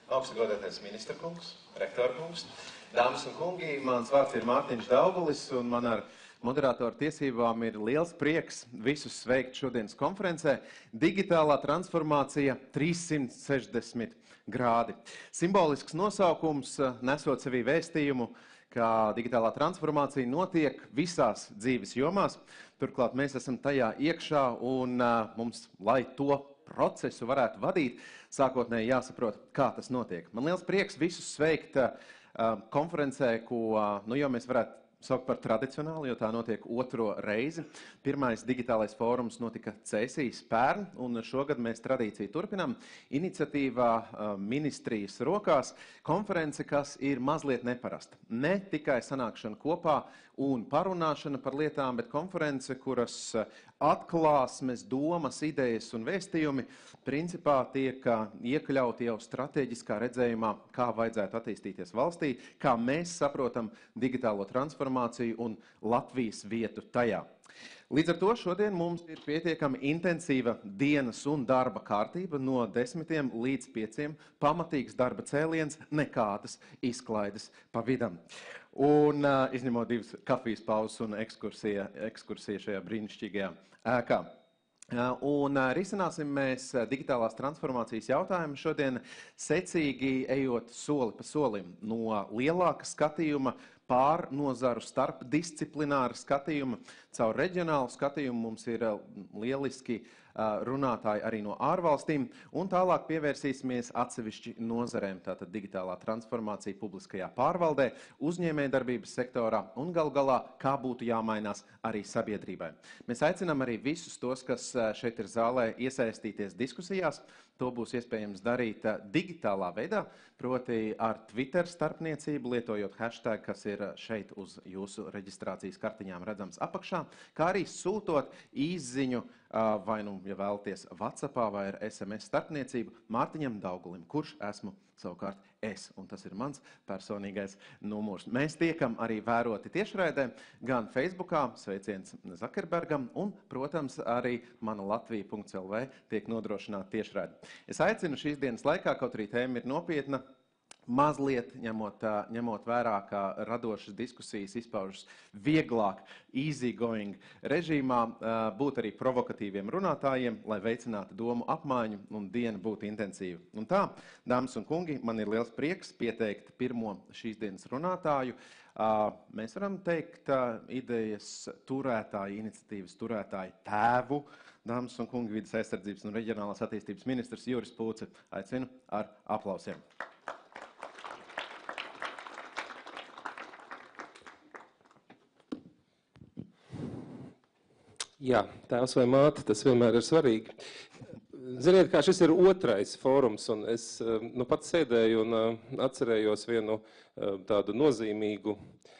Augstgodātais ministra kungs, rektora kungs, dāmas un kungi, mans vārds ir Mārtiņš Daugulis, un man ar moderātoru tiesībām ir liels prieks visus sveikt šodienas konferencē Digitālā transformācija 360 grādi. Simbolisks nosaukums, nesot sevī vēstījumu, ka digitālā transformācija notiek visās dzīves jomās. Turklāt mēs esam tajā iekšā un mums, lai to procesu varētu vadīt, sākotnēji jāsaprot, kā tas notiek. Man liels prieks visus sveikt konferencē, ko jau mēs varētu saukt par tradicionāli, jo tā notiek otro reizi. Pirmais digitālais fórums notika Cēsīs pērn, un šogad mēs tradīciju turpinām. Iniciatīvā ministrijas rokās konference, kas ir mazliet neparasta. Ne tikai sanākšana kopā un parunāšana par lietām, bet konference, kuras atklāsmes, domas, idejas un vēstījumi principā tiek iekļauti jau strateģiskā redzējumā, kā vajadzētu attīstīties valstī, kā mēs saprotam digitālo transformāciju un Latvijas vietu tajā. Līdz ar to šodien mums ir pietiekami intensīva dienas un darba kārtība no 10 līdz 5, pamatīgs darba cēliens, nekādas izklaides pa vidam. Un izņemot 2 kafijas pauzes un ekskursija šajā brīnišķīgajā ēkā. Un risināsim mēs digitālās transformācijas jautājumu šodien secīgi ejot soli pa solim no lielāka skatījuma pār nozaru starp disciplināra skatījuma. Caur reģionālu skatījumu mums ir lieliski runātāji arī no ārvalstīm, un tālāk pievērsīsimies atsevišķi nozarēm, tātad digitālā transformācija publiskajā pārvaldē, uzņēmējdarbības sektorā un galu galā, kā būtu jāmainās arī sabiedrībai. Mēs aicinām arī visus tos, kas šeit ir zālē, iesaistīties diskusijās. To būs iespējams darīt digitālā veidā, proti ar Twitter starpniecību, lietojot hashtag, kas ir šeit uz jūsu reģistrācijas kartiņām redzams apakšā, kā arī sūtot īsziņu vai, ja vēlaties WhatsAppā vai ar SMS starpniecību Mārtiņam Daugulim, kurš esmu savukārt es, un tas ir mans personīgais numurs. Mēs tiekam arī vēroti tiešraidē, gan Facebookā, sveiciens Zakerbergam, un, protams, arī mana Latvija.lv tiek nodrošināta tiešraide. Es aicinu šīs dienas laikā, kaut arī tēma ir nopietna, mazliet ņemot vērā, kā radošas diskusijas izpaužas vieglāk, easygoing režīmā, būt arī provokatīviem runātājiem, lai veicinātu domu apmaiņu un diena būtu intensīva. Un tā, dāmas un kungi, man ir liels prieks pieteikt pirmo šīs dienas runātāju. Mēs varam teikt idejas turētāju, iniciatīvas turētāju tēvu, dāmas un kungi, vides aizsardzības un reģionālās attīstības ministrs Juris Pūce. Aicinu ar aplausiem. Jā, tēvs vai māte, tas vienmēr ir svarīgi. Ziniet, kā šis ir otrais fórums, un es pats sēdēju un atcerējos vienu tādu nozīmīgu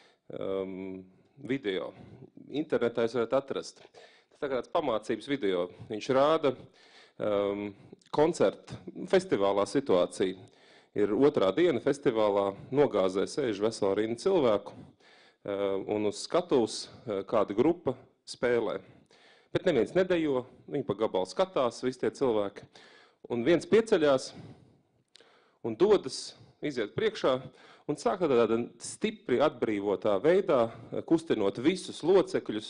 video. Internetā jūs varat atrast. Tas tā kā tāds pamācības video. Viņš rāda koncerta festivālā situāciju. Ir otrā diena festivālā, nogāzē sēž vesela rinda cilvēku, un uz skatuves kāda grupa spēlē. Bet neviens nedejo, viņi pa gabalu skatās, visi tie cilvēki. Un viens pieceļās un dodas, iziet priekšā un sāk tādā stipri atbrīvotā veidā, kustinot visus locekļus,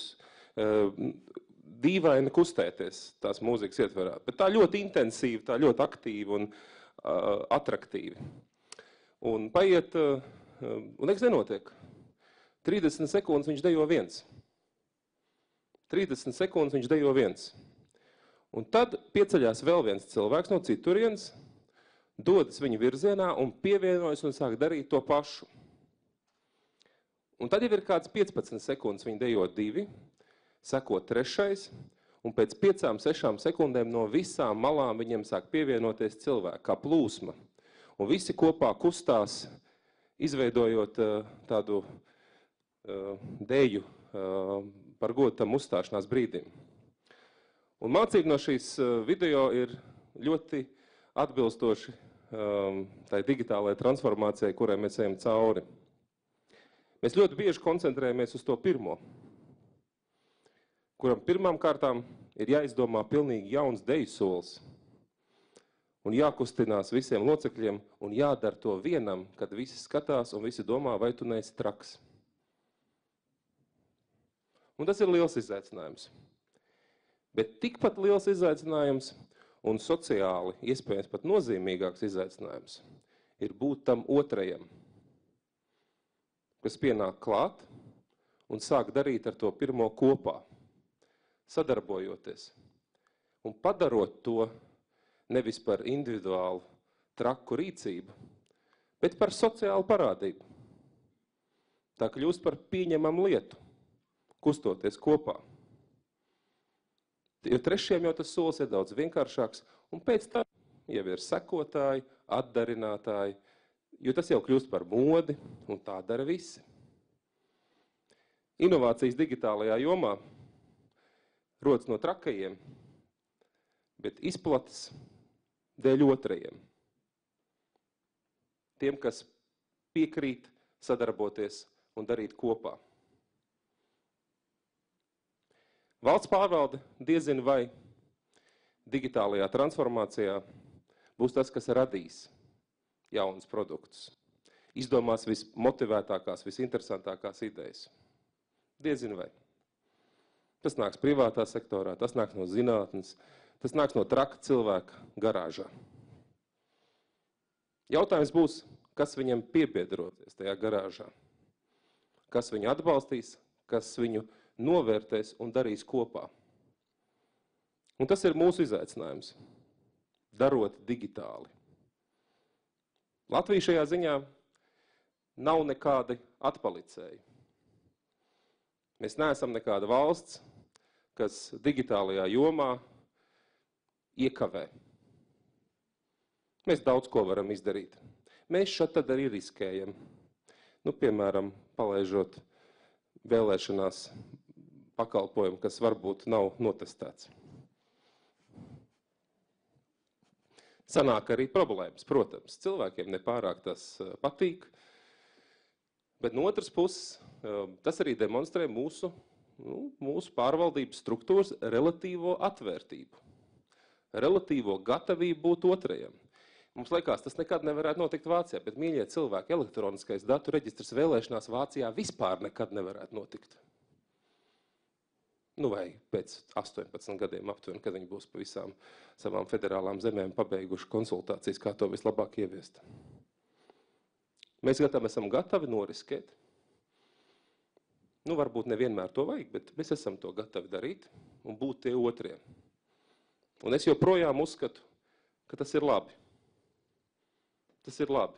dīvaini kustēties tās mūzikas ietverā. Bet tā ļoti intensīvi, tā ļoti aktīvi un atraktīvi. Un paiet, un nekas nenotiek. 30 sekundes viņš dejo viens. 30 sekundes viņš dejo viens. Un tad pieceļās vēl viens cilvēks no citurienes, dodas viņa virzienā un pievienojas un sāk darīt to pašu. Un tad jau ir kāds 15 sekundes viņa dejo 2, seko 3, un pēc 5-6 sekundēm no visām malām viņiem sāk pievienoties cilvēki, kā plūsma. Un visi kopā kustās, izveidojot tādu deju par godu tam uzstāšanās brīdim. Un mācība no šīs video ir ļoti atbilstoši tai digitālajai transformācijai, kurai mēs ejam cauri. Mēs ļoti bieži koncentrējamies uz to pirmo, kuram pirmām kārtām ir jāizdomā pilnīgi jauns deju solis. un jākustinās visiem locekļiem, un jādara to vienam, kad visi skatās un visi domā, vai tu neesi traks. Un tas ir liels izaicinājums. Bet tikpat liels izaicinājums un sociāli, iespējams pat nozīmīgāks izaicinājums, ir būt tam otrajam, kas pienāk klāt un sāk darīt ar to pirmo kopā, sadarbojoties un padarot to nevis par individuālu traku rīcību, bet par sociālu parādību. Tā kļūst par pieņemamu lietu, kustoties kopā. Jo trešiem jau tas solis ir daudz vienkāršāks, un pēc tam jau ir sekotāji, atdarinātāji, jo tas jau kļūst par modi, un tā dara visi. Inovācijas digitālajā jomā rodas no trakajiem, bet izplatas dēļ otrajiem. Tiem, kas piekrīt sadarboties un darīt kopā. Valsts pārvalde diezin vai digitālajā transformācijā būs tas, kas radīs jaunus produktus. Izdomās vismotivētākās, visinteresantākās idejas. Diezin vai. Tas nāks privātā sektorā, tas nāks no zinātnes, tas nāks no traka cilvēka garāžā. Jautājums būs, kas viņam piebiedroties tajā garāžā, kas viņu atbalstīs, kas viņu novērtēs un darīs kopā. Un tas ir mūsu izaicinājums, darot digitāli. Latvija šajā ziņā nav nekādi atpalicēji. Mēs neesam nekāda valsts, kas digitālajā jomā iekavē. Mēs daudz ko varam izdarīt. Mēs šad tad arī riskējam. Piemēram, palaižot vēlēšanās pakalpojumu, kas varbūt nav notestēts. Sanāk arī problēmas, protams. Cilvēkiem nepārāk tas patīk, bet no otras puses tas arī demonstrē mūsu pārvaldības struktūras relatīvo atvērtību, relatīvo gatavību būt otrajam. Mums liekas, tas nekad nevarētu notikt Vācijā, bet, mīļie cilvēki, elektroniskais datu reģistrs vēlēšanās Vācijā vispār nekad nevarētu notikt. Vai pēc 18 gadiem aptuveni, kad viņi būs pa visām savām federālām zemēm pabeiguši konsultācijas, kā to vislabāk ieviest. Mēs esam gatavi noriskēt. Varbūt nevienmēr to vajag, bet mēs esam to gatavi darīt un būt tie otrie. Un es joprojām uzskatu, ka tas ir labi. Tas ir labi.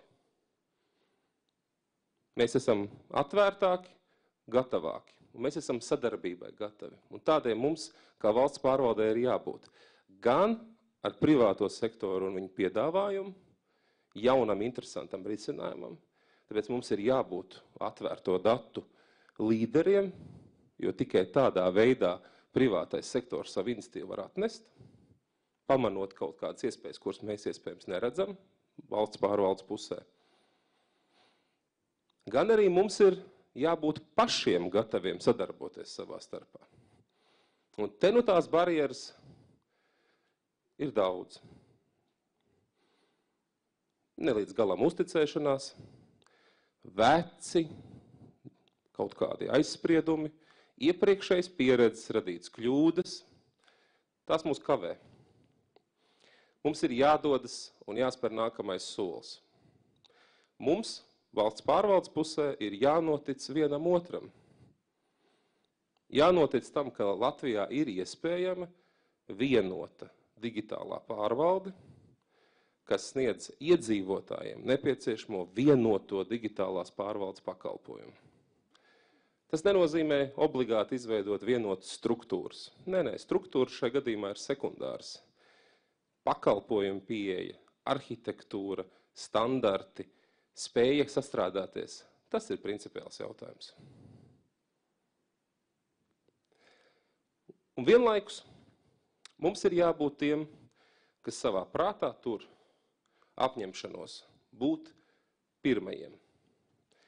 Mēs esam atvērtāki, gatavāki. Un mēs esam sadarbībai gatavi. Un tādēļ mums, kā valsts pārvaldē, ir jābūt gan ar privāto sektoru un viņu piedāvājumu, jaunam, interesantam risinājumam, tāpēc mums ir jābūt atvērto datu līderiem, jo tikai tādā veidā privātais sektors savu iniciatīvu var atnest, pamanot kaut kādas iespējas, kuras mēs iespējams neredzam valsts pārvaldes pusē. Gan arī mums ir jābūt pašiem gataviem sadarboties savā starpā. Un te tās barjeras ir daudz. Nelīdz galam uzticēšanās, veci, kaut kādi aizspriedumi, iepriekšējas pieredzes radītas kļūdas, tās mūs kavē. Mums ir jādodas un jāspēr nākamais solis. Mums valsts pārvaldes pusē ir jānotic vienam otram. Jānotic tam, ka Latvijā ir iespējama vienota digitālā pārvalde, kas sniedz iedzīvotājiem nepieciešamo vienoto digitālās pārvaldes pakalpojumu. Tas nenozīmē obligāti izveidot vienotas struktūras. Nē, struktūras šajā gadījumā ir sekundāras. Pakalpojumu pieeja, arhitektūra, standarti, spēja sastrādāties. Tas ir principiāls jautājums. Un vienlaikus mums ir jābūt tiem, kas savā prātā tur apņemšanos būt pirmajiem.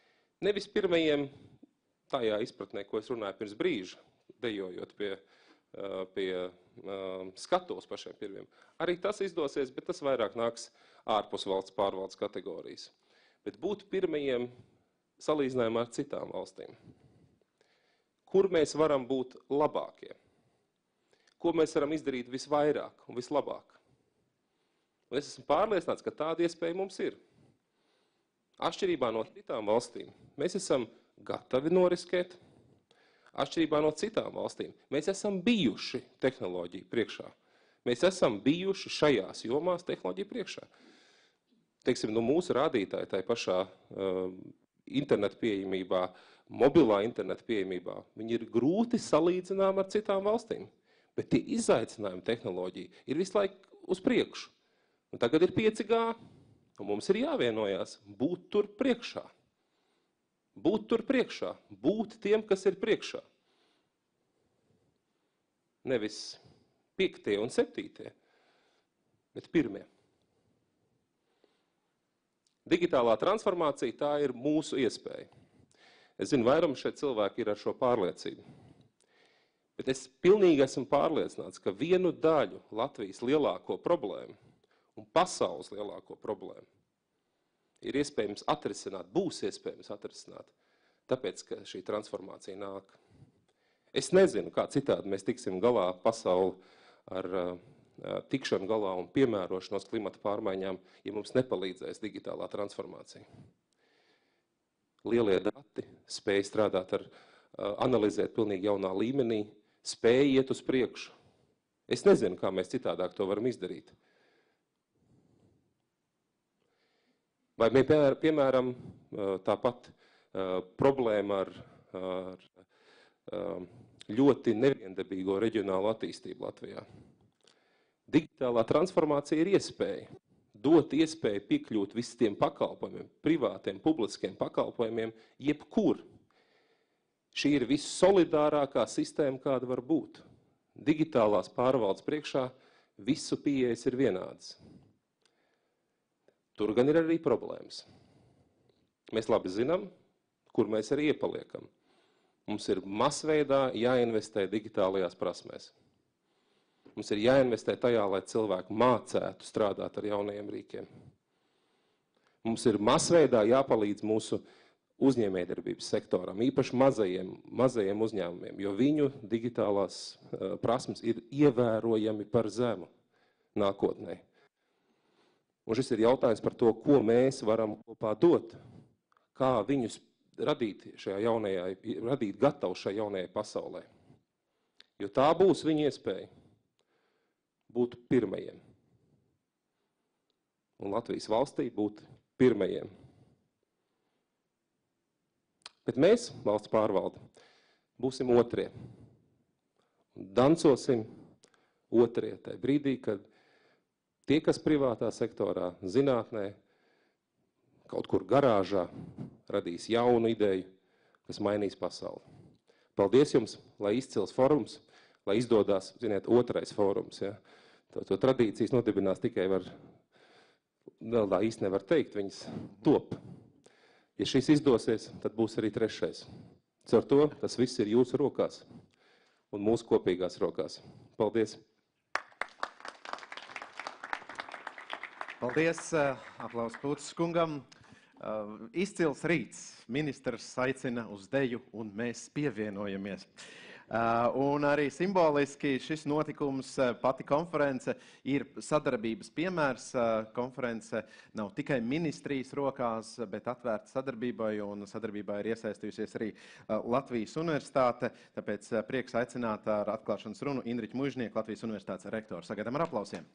Nevis pirmajiem tajā izpratnē, ko es runāju pirms brīža, dejojot pie pie skatos pašiem pirmiem. Arī tas izdosies, bet tas vairāk nāks ārpus valsts pārvaldes kategorijas. Bet būt pirmajiem salīdzinājumā ar citām valstīm. Kur mēs varam būt labākie? Ko mēs varam izdarīt visvairāk un vislabāk? Un es esmu pārliecināts, ka tāda iespēja mums ir. Atšķirībā no citām valstīm mēs esam gatavi noriskēt. Atšķirībā no citām valstīm mēs esam bijuši tehnoloģiju priekšā. Mēs esam bijuši šajās jomās tehnoloģiju priekšā. Teiksim, mūsu rādītāji tai pašā internetu pieejamībā, mobilā internetu pieejamībā, viņi ir grūti salīdzinām ar citām valstīm. Bet tie izaicinājumi tehnoloģija ir visu laiku uz priekšu. Un tagad ir 5G, un mums ir jāvienojās būt tur priekšā. Būt tur priekšā, būt tiem, kas ir priekšā. Nevis 5. un 7., bet 1. Digitālā transformācija tā ir mūsu iespēja. Es zinu, vairums šeit cilvēki ir ar šo pārliecību. Bet es pilnīgi esmu pārliecināts, ka vienu daļu Latvijas lielāko problēmu un pasaules lielāko problēmu ir iespējams atrisināt, būs iespējams atrisināt, tāpēc, ka šī transformācija nāk. Es nezinu, kā citādi mēs tiksim galā pasauli ar tikšanu galā un piemērošanos klimata pārmaiņām, ja mums nepalīdzēs digitālā transformācija. Lielie dati spēj strādāt analizēt pilnīgi jaunā līmenī, spēj iet uz priekšu. Es nezinu, kā mēs citādāk to varam izdarīt. Vai, piemēram, tāpat problēma ar ļoti neviendabīgo reģionālu attīstību Latvijā. Digitālā transformācija ir iespēja, dot iespēju piekļūt visiem pakalpojumiem, privātiem, publiskiem pakalpojumiem, jebkur. Šī ir vissolidārākā sistēma, kāda var būt. Digitālās pārvaldes priekšā visu pieejas ir vienādas. Tur gan ir arī problēmas. Mēs labi zinām, kur mēs arī iepaliekam. Mums ir masveidā jāinvestē digitālajās prasmēs. Mums ir jāinvestē tajā, lai cilvēki mācētu strādāt ar jaunajiem rīkiem. Mums ir masveidā jāpalīdz mūsu uzņēmējdarbības sektoram, īpaši mazajiem uzņēmumiem, jo viņu digitālās prasmes ir ievērojami par zemu nākotnē. Un šis ir jautājums par to, ko mēs varam kopā dot, kā viņus radīt gatavu šajā jaunajai pasaulē. Jo tā būs viņa iespēja būt pirmajiem. Un Latvijas valstī būt pirmajiem. Bet mēs, valsts pārvalde, būsim otrie. Un dancosim otrie tajā brīdī, kad tie, kas privātā sektorā, zinātnē, kaut kur garāžā radīs jaunu ideju, kas mainīs pasauli. Paldies jums, lai izcils forums, lai izdodās, ziniet, otrais forums. Ja? To tradīcijas nodibinās tikai vēl tā īsti nevar teikt, viņas top. Ja šis izdosies, tad būs arī 3. Caur to tas viss ir jūsu rokās un mūsu kopīgās rokās. Paldies! Paldies, aplaus Pūces kungam. Izcils rīts. Ministrs aicina uz deju un mēs pievienojamies. Un arī simboliski šis notikums, pati konference, ir sadarbības piemērs. Konference nav tikai ministrijas rokās, bet atvērta sadarbībai, un sadarbībā ir iesaistījusies arī Latvijas universitāte. Tāpēc prieks aicināt ar atklāšanas runu Indriķu Mužnieku, Latvijas universitātes rektoru. Sagaidām ar aplausiem.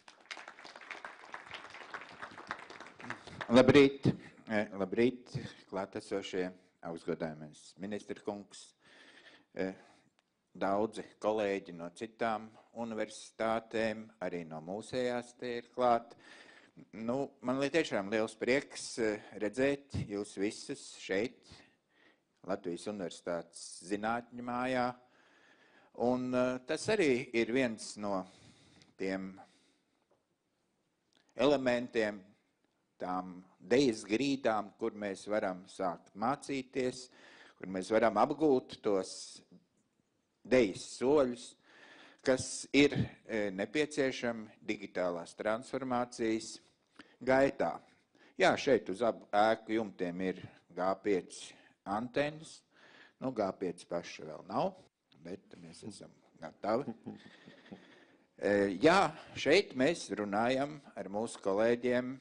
Labrīt, labrīt, klātesošie, augstgodājamais ministra kungs, daudzi kolēģi no citām universitātēm, arī no mūsējās te ir klāt. Man tiešām liels prieks redzēt jūs visus šeit, Latvijas universitātes zinātņu mājā, un tas arī ir viens no tiem elementiem, tām dejas grīdām, kur mēs varam sākt mācīties, kur mēs varam apgūt tos dejas soļus, kas ir nepieciešami digitālās transformācijas gaitā. Jā, šeit uz abu ēku jumtiem ir G5 antenas. Nu, G5 paša vēl nav, bet mēs esam gatavi. Jā, šeit mēs runājam ar mūsu kolēģiem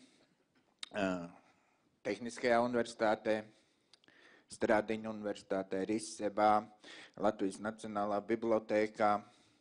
Tehniskajā universitātē, Stradiņu universitātē, RISEBā, Latvijas Nacionālā bibliotēkā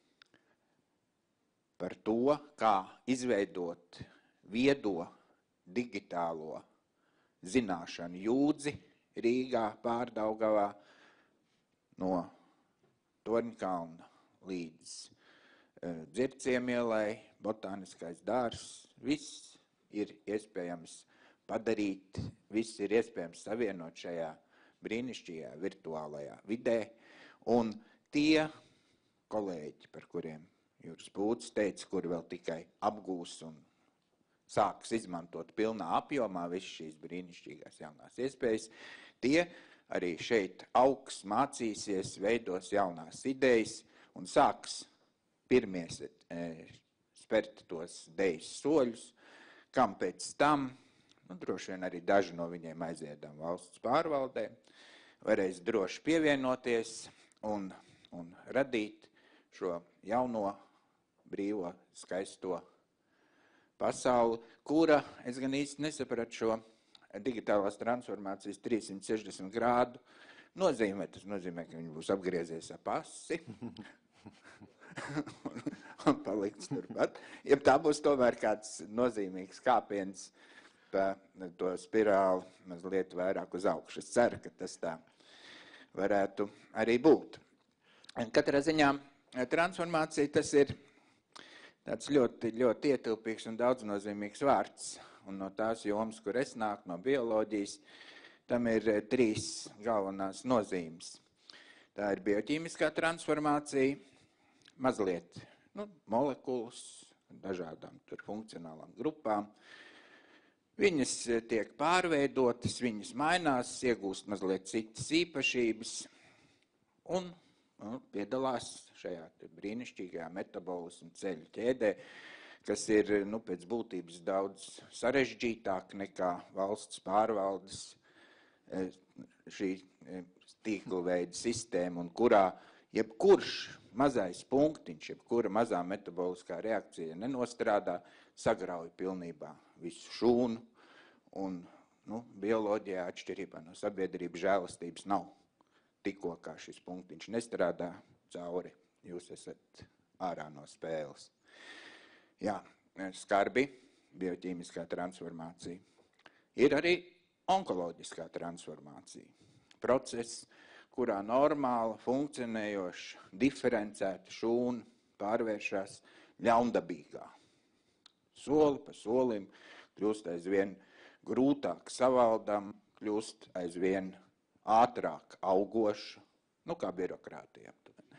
par to, kā izveidot viedo digitālo zināšanu jūdzi Rīgā, Pārdaugavā, no Torņkalna līdz Dzirciem ielai, Botāniskais dārzs. Viss ir iespējams padarīt, viss ir iespējams savienot šajā brīnišķīgajā virtuālajā vidē. Un tie kolēģi, par kuriem Juris Būts teica, kuri vēl tikai apgūs un sāks izmantot pilnā apjomā visas šīs brīnišķīgās jaunās iespējas, tie arī šeit augs, mācīsies, veidos jaunās idejas un sāks pirmie spērt tos dejas soļus, kam pēc tam, droši vien arī daži no viņiem aiziedam valsts pārvaldē, varēs droši pievienoties un radīt šo jauno, brīvo, skaisto pasauli, kura, es gan īsti nesapratu šo digitālās transformācijas 360 grādu nozīmē. Tas nozīmē, ka viņi būs apgriezies ap asi un palikts turpat. Ja tā būs tomēr kāds nozīmīgs kāpiens pa to spirāli mazliet vairāk uz augšu. Es ceru, ka tas tā varētu arī būt. Katrā ziņā transformācija tas ir tāds ļoti, ļoti ietilpīgs un daudznozīmīgs vārds. Un no tās jomas, kur es nāku, no bioloģijas, tam ir 3 galvenās nozīmes. Tā ir bioķīmiskā transformācija, mazliet molekulas, dažādām funkcionālām grupām. Viņas tiek pārveidotas, viņas mainās, iegūst mazliet citas īpašības un piedalās šajā brīnišķīgajā metabolismu ceļu ķēdē, kas ir pēc būtības daudz sarežģītāk nekā valsts pārvaldes šī tīkla veida sistēma, un kurā jebkurš mazais punktiņš, jebkura mazā metaboliskā reakcija nenostrādā, sagrauj pilnībā visu šūnu, un bioloģijā atšķirībā no sabiedrības žēlastības nav. Tikko kā šis punktiņš nestrādā cauri, jūs esat ārā no spēles. Jā, skarbi, bioķīmiskā transformācija. Ir arī onkoloģiskā transformācija. Process, kurā normāla, funkcionējoša, diferencēta šūna pārvēršas ļaundabīgā. Soli pa solim kļūst aizvien grūtāk savaldam, kļūst aizvien ātrāk augoša, kā birokrātija.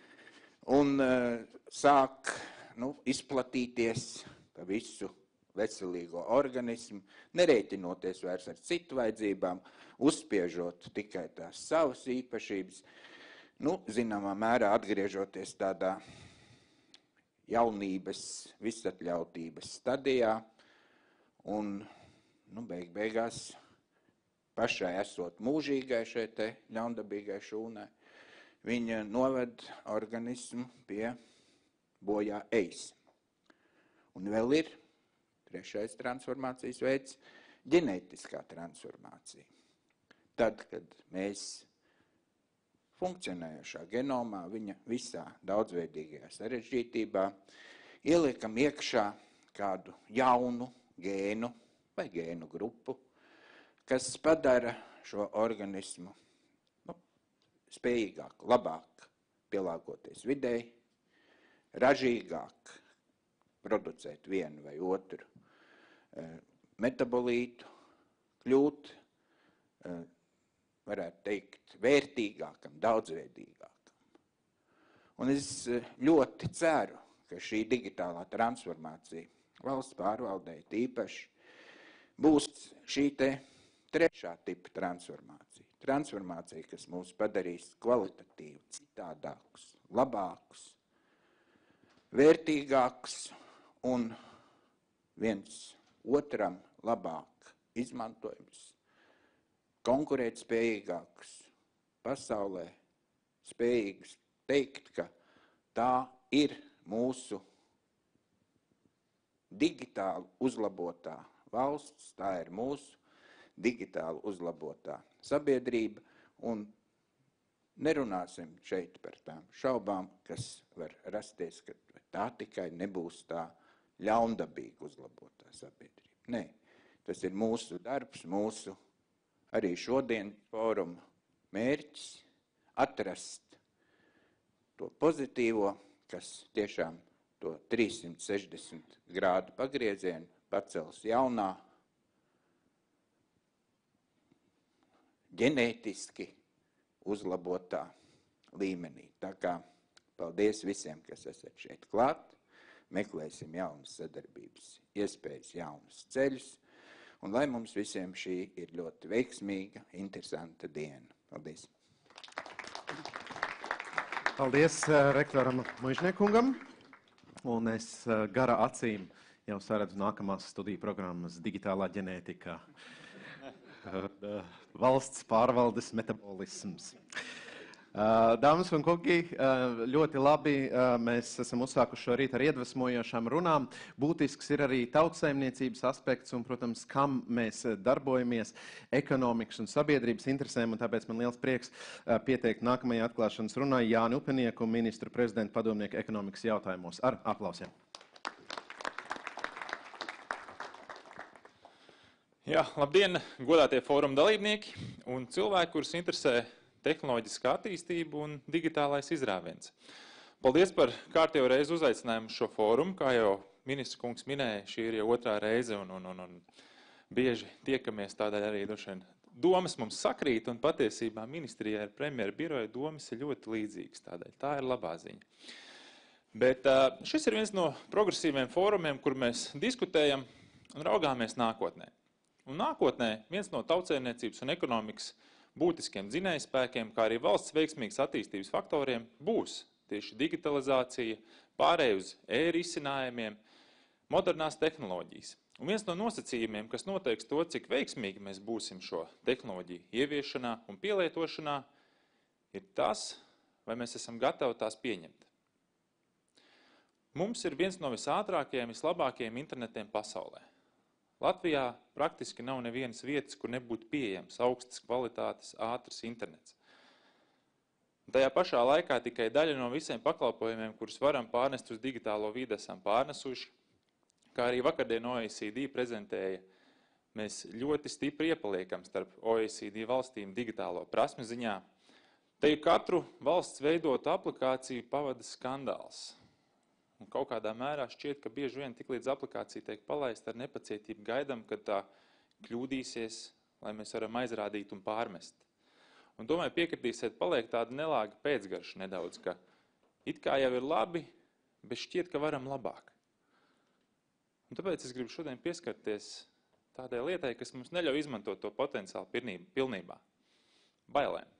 Un sāk izplatīties pa visu veselīgo organismu, nerēķinoties vairs ar citu vajadzībām, uzspiežot tikai tās savas īpašības, zināmā mērā atgriežoties tādā jaunības, visatļautības stadijā, un beigās pašai esot mūžīgai šai te ļaundabīgai šūnai, viņa noved organismu pie bojā ejas. Un vēl ir 3. transformācijas veids – ģenētiskā transformācija. Tad, kad mēs funkcionējošā genomā, viņa visā daudzveidīgajā sarežģītībā, ieliekam iekšā kādu jaunu gēnu vai gēnu grupu, kas padara šo organismu spējīgāk, labāk pielāgoties videi, ražīgāk producēt vienu vai otru metabolītu, kļūt, varētu teikt, vērtīgākam, daudzveidīgākam. Un es ļoti ceru, ka šī digitālā transformācija valsts pārvaldē tīpaši būs šī te 3. tipa transformācija. Transformācija, kas mūs padarīs kvalitatīvi citādākus, labākus, vērtīgāks un viens otram labāk izmantojams, konkurētspējīgāks pasaulē, spējīgs teikt, ka tā ir mūsu digitāli uzlabotā valsts, tā ir mūsu digitāli uzlabotā sabiedrība, un nerunāsim šeit par tām šaubām, kas var rasties, ka tā tikai nebūs tā ļaundabīgi uzlabotā sabiedrība. Nē, tas ir mūsu darbs, mūsu arī šodien fóruma mērķis atrast to pozitīvo, kas tiešām to 360 grādu pagriezienu pacels jaunā, ģenētiski uzlabotā līmenī. Tā kā paldies visiem, kas esat šeit klāt. Meklēsim jaunas sadarbības iespējas, jaunas ceļus. Un lai mums visiem šī ir ļoti veiksmīga, interesanta diena. Paldies! Paldies rektoram Muižniekungam. Un es gara acīm jau saredzu nākamās studiju programmas digitālā ģenētika, valsts pārvaldes metabolisms. Dāmas un kungi, ļoti labi mēs esam uzsākuši šo rītu ar iedvesmojošām runām. Būtisks ir arī tautsaimniecības aspekts un, protams, kam mēs darbojamies ekonomikas un sabiedrības interesēm, un tāpēc man liels prieks pieteikt nākamajai atklāšanas runai Jāni Upenieku, ministru prezidenta padomnieku ekonomikas jautājumos. Ar aplausiem. Jā, labdien, godātie fóruma dalībnieki un cilvēki, kurus interesē tehnoloģiskā attīstība un digitālais izrāviens. Paldies par kārtējo reizi uzaicinājumu šo fórumu. Kā jau ministrs kungs minēja, šī ir jau otrā reize un bieži tiekamies, tādēļ arī domas mums sakrīt, un patiesībā ministrijai ar premjeru biroju domas ir ļoti līdzīgas, tādēļ tā ir labā ziņa. Bet šis ir viens no progresīviem fórumiem, kur mēs diskutējam un raugāmies nākotnē. Un nākotnē viens no tautsēmniecības un ekonomikas būtiskiem dzinējspēkiem, kā arī valsts veiksmīgas attīstības faktoriem, būs tieši digitalizācija, pārēj uz e-risinājumiem, modernās tehnoloģijas. Un viens no nosacījumiem, kas noteiks to, cik veiksmīgi mēs būsim šo tehnoloģiju ieviešanā un pielietošanā, ir tas, vai mēs esam gatavi tās pieņemt. Mums ir viens no visātrākajiem, vislabākajiem internetiem pasaulē. Latvijā praktiski nav nevienas vietas, kur nebūtu pieejams augstas kvalitātes, ātrs internets. Tajā pašā laikā tikai daļa no visiem pakalpojumiem, kurus varam pārnest uz digitālo vidi, esam pārnesuši. Kā arī vakardien OECD prezentēja, mēs ļoti stipri iepaliekam starp OECD valstīm digitālo prasmi ziņā. Te katru valsts veidotu aplikāciju pavada skandāls. Un kaut kādā mērā šķiet, ka bieži vien tik līdz aplikācija tiek palaista ar nepacietību gaidam, kad tā kļūdīsies, lai mēs varam aizrādīt un pārmest. Un domāju, piekritīsiet, paliek tāda nelāga pēcgarša nedaudz, ka it kā jau ir labi, bet šķiet, ka varam labāk. Un tāpēc es gribu šodien pieskarties tādai lietai, kas mums neļauj izmantot to potenciālu pilnībā. Bailēm.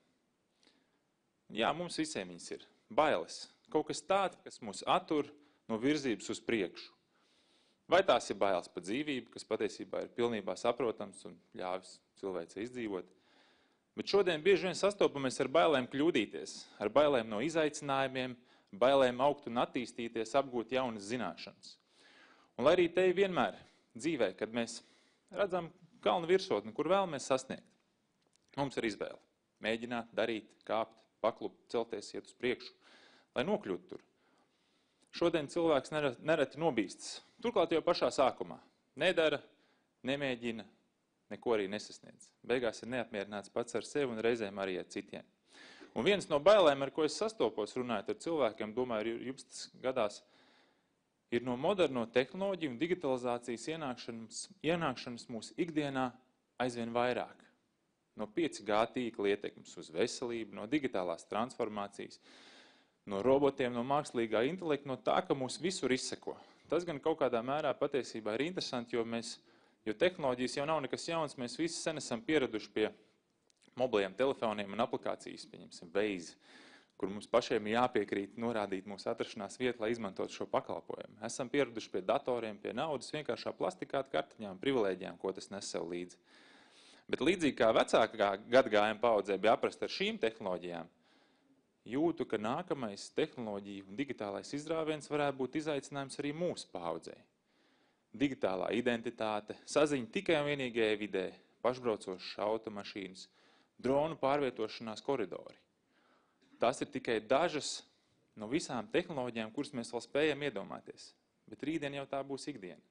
Jā, mums visiem viņas ir. Bailes. Kaut kas tāds, kas mūs attur no virzības uz priekšu. Vai tās ir bailes par dzīvību, kas patiesībā ir pilnībā saprotams un ļāvis cilvēcei izdzīvot. Bet šodien bieži vien sastopamies ar bailēm kļūdīties, ar bailēm no izaicinājumiem, bailēm augt un attīstīties, apgūt jaunas zināšanas. Un lai arī te vienmēr dzīvē, kad mēs redzam kalnu virsotni, kur vēlamies sasniegt, mums ir izvēle. Mēģināt, darīt, kāpt, paklupt, celties, iet uz priekšu, lai nokļūtu tur. Šodien cilvēks nereti nobīstas. Turklāt jau pašā sākumā. Nedara, nemēģina, neko arī nesasniedz. Beigās ir neapmierināts pats ar sevi un reizēm arī ar citiem. Un viens no bailēm, ar ko es sastopos runājot ar cilvēkiem, domāju, jums tas gadās, ir no moderno tehnoloģiju un digitalizācijas ienākšanas mūsu ikdienā aizvien vairāk. No 5G tīkla ietekmes uz veselību, no digitālās transformācijas, no robotiem, no mākslīgā intelekta, no tā, ka mūs visur izseko. Tas gan kaut kādā mērā patiesībā ir interesanti, jo tehnoloģijas jau nav nekas jauns, mēs visi sen esam pieraduši pie mobiliem telefoniem un aplikācijas, pieņemsim Waze, kur mums pašiem ir jāpiekrīt norādīt mūsu atrašanās vietu, lai izmantotu šo pakalpojumu. Esam pieraduši pie datoriem, pie naudas, vienkāršā plastikāta kartiņām, privilēģijām, ko tas nes sev līdzi. Bet līdzīgi kā vecākā gadgājuma paudzē bija aprast ar šīm tehnoloģijām, jūtu, ka nākamais tehnoloģiju un digitālais izrāviens varētu būt izaicinājums arī mūsu paudzei. Digitālā identitāte, saziņa tikai un vienīgajai vidē, pašbraucošas automašīnas, dronu pārvietošanās koridori. Tas ir tikai dažas no visām tehnoloģijām, kuras mēs vēl spējam iedomāties. Bet rītdien jau tā būs ikdiena.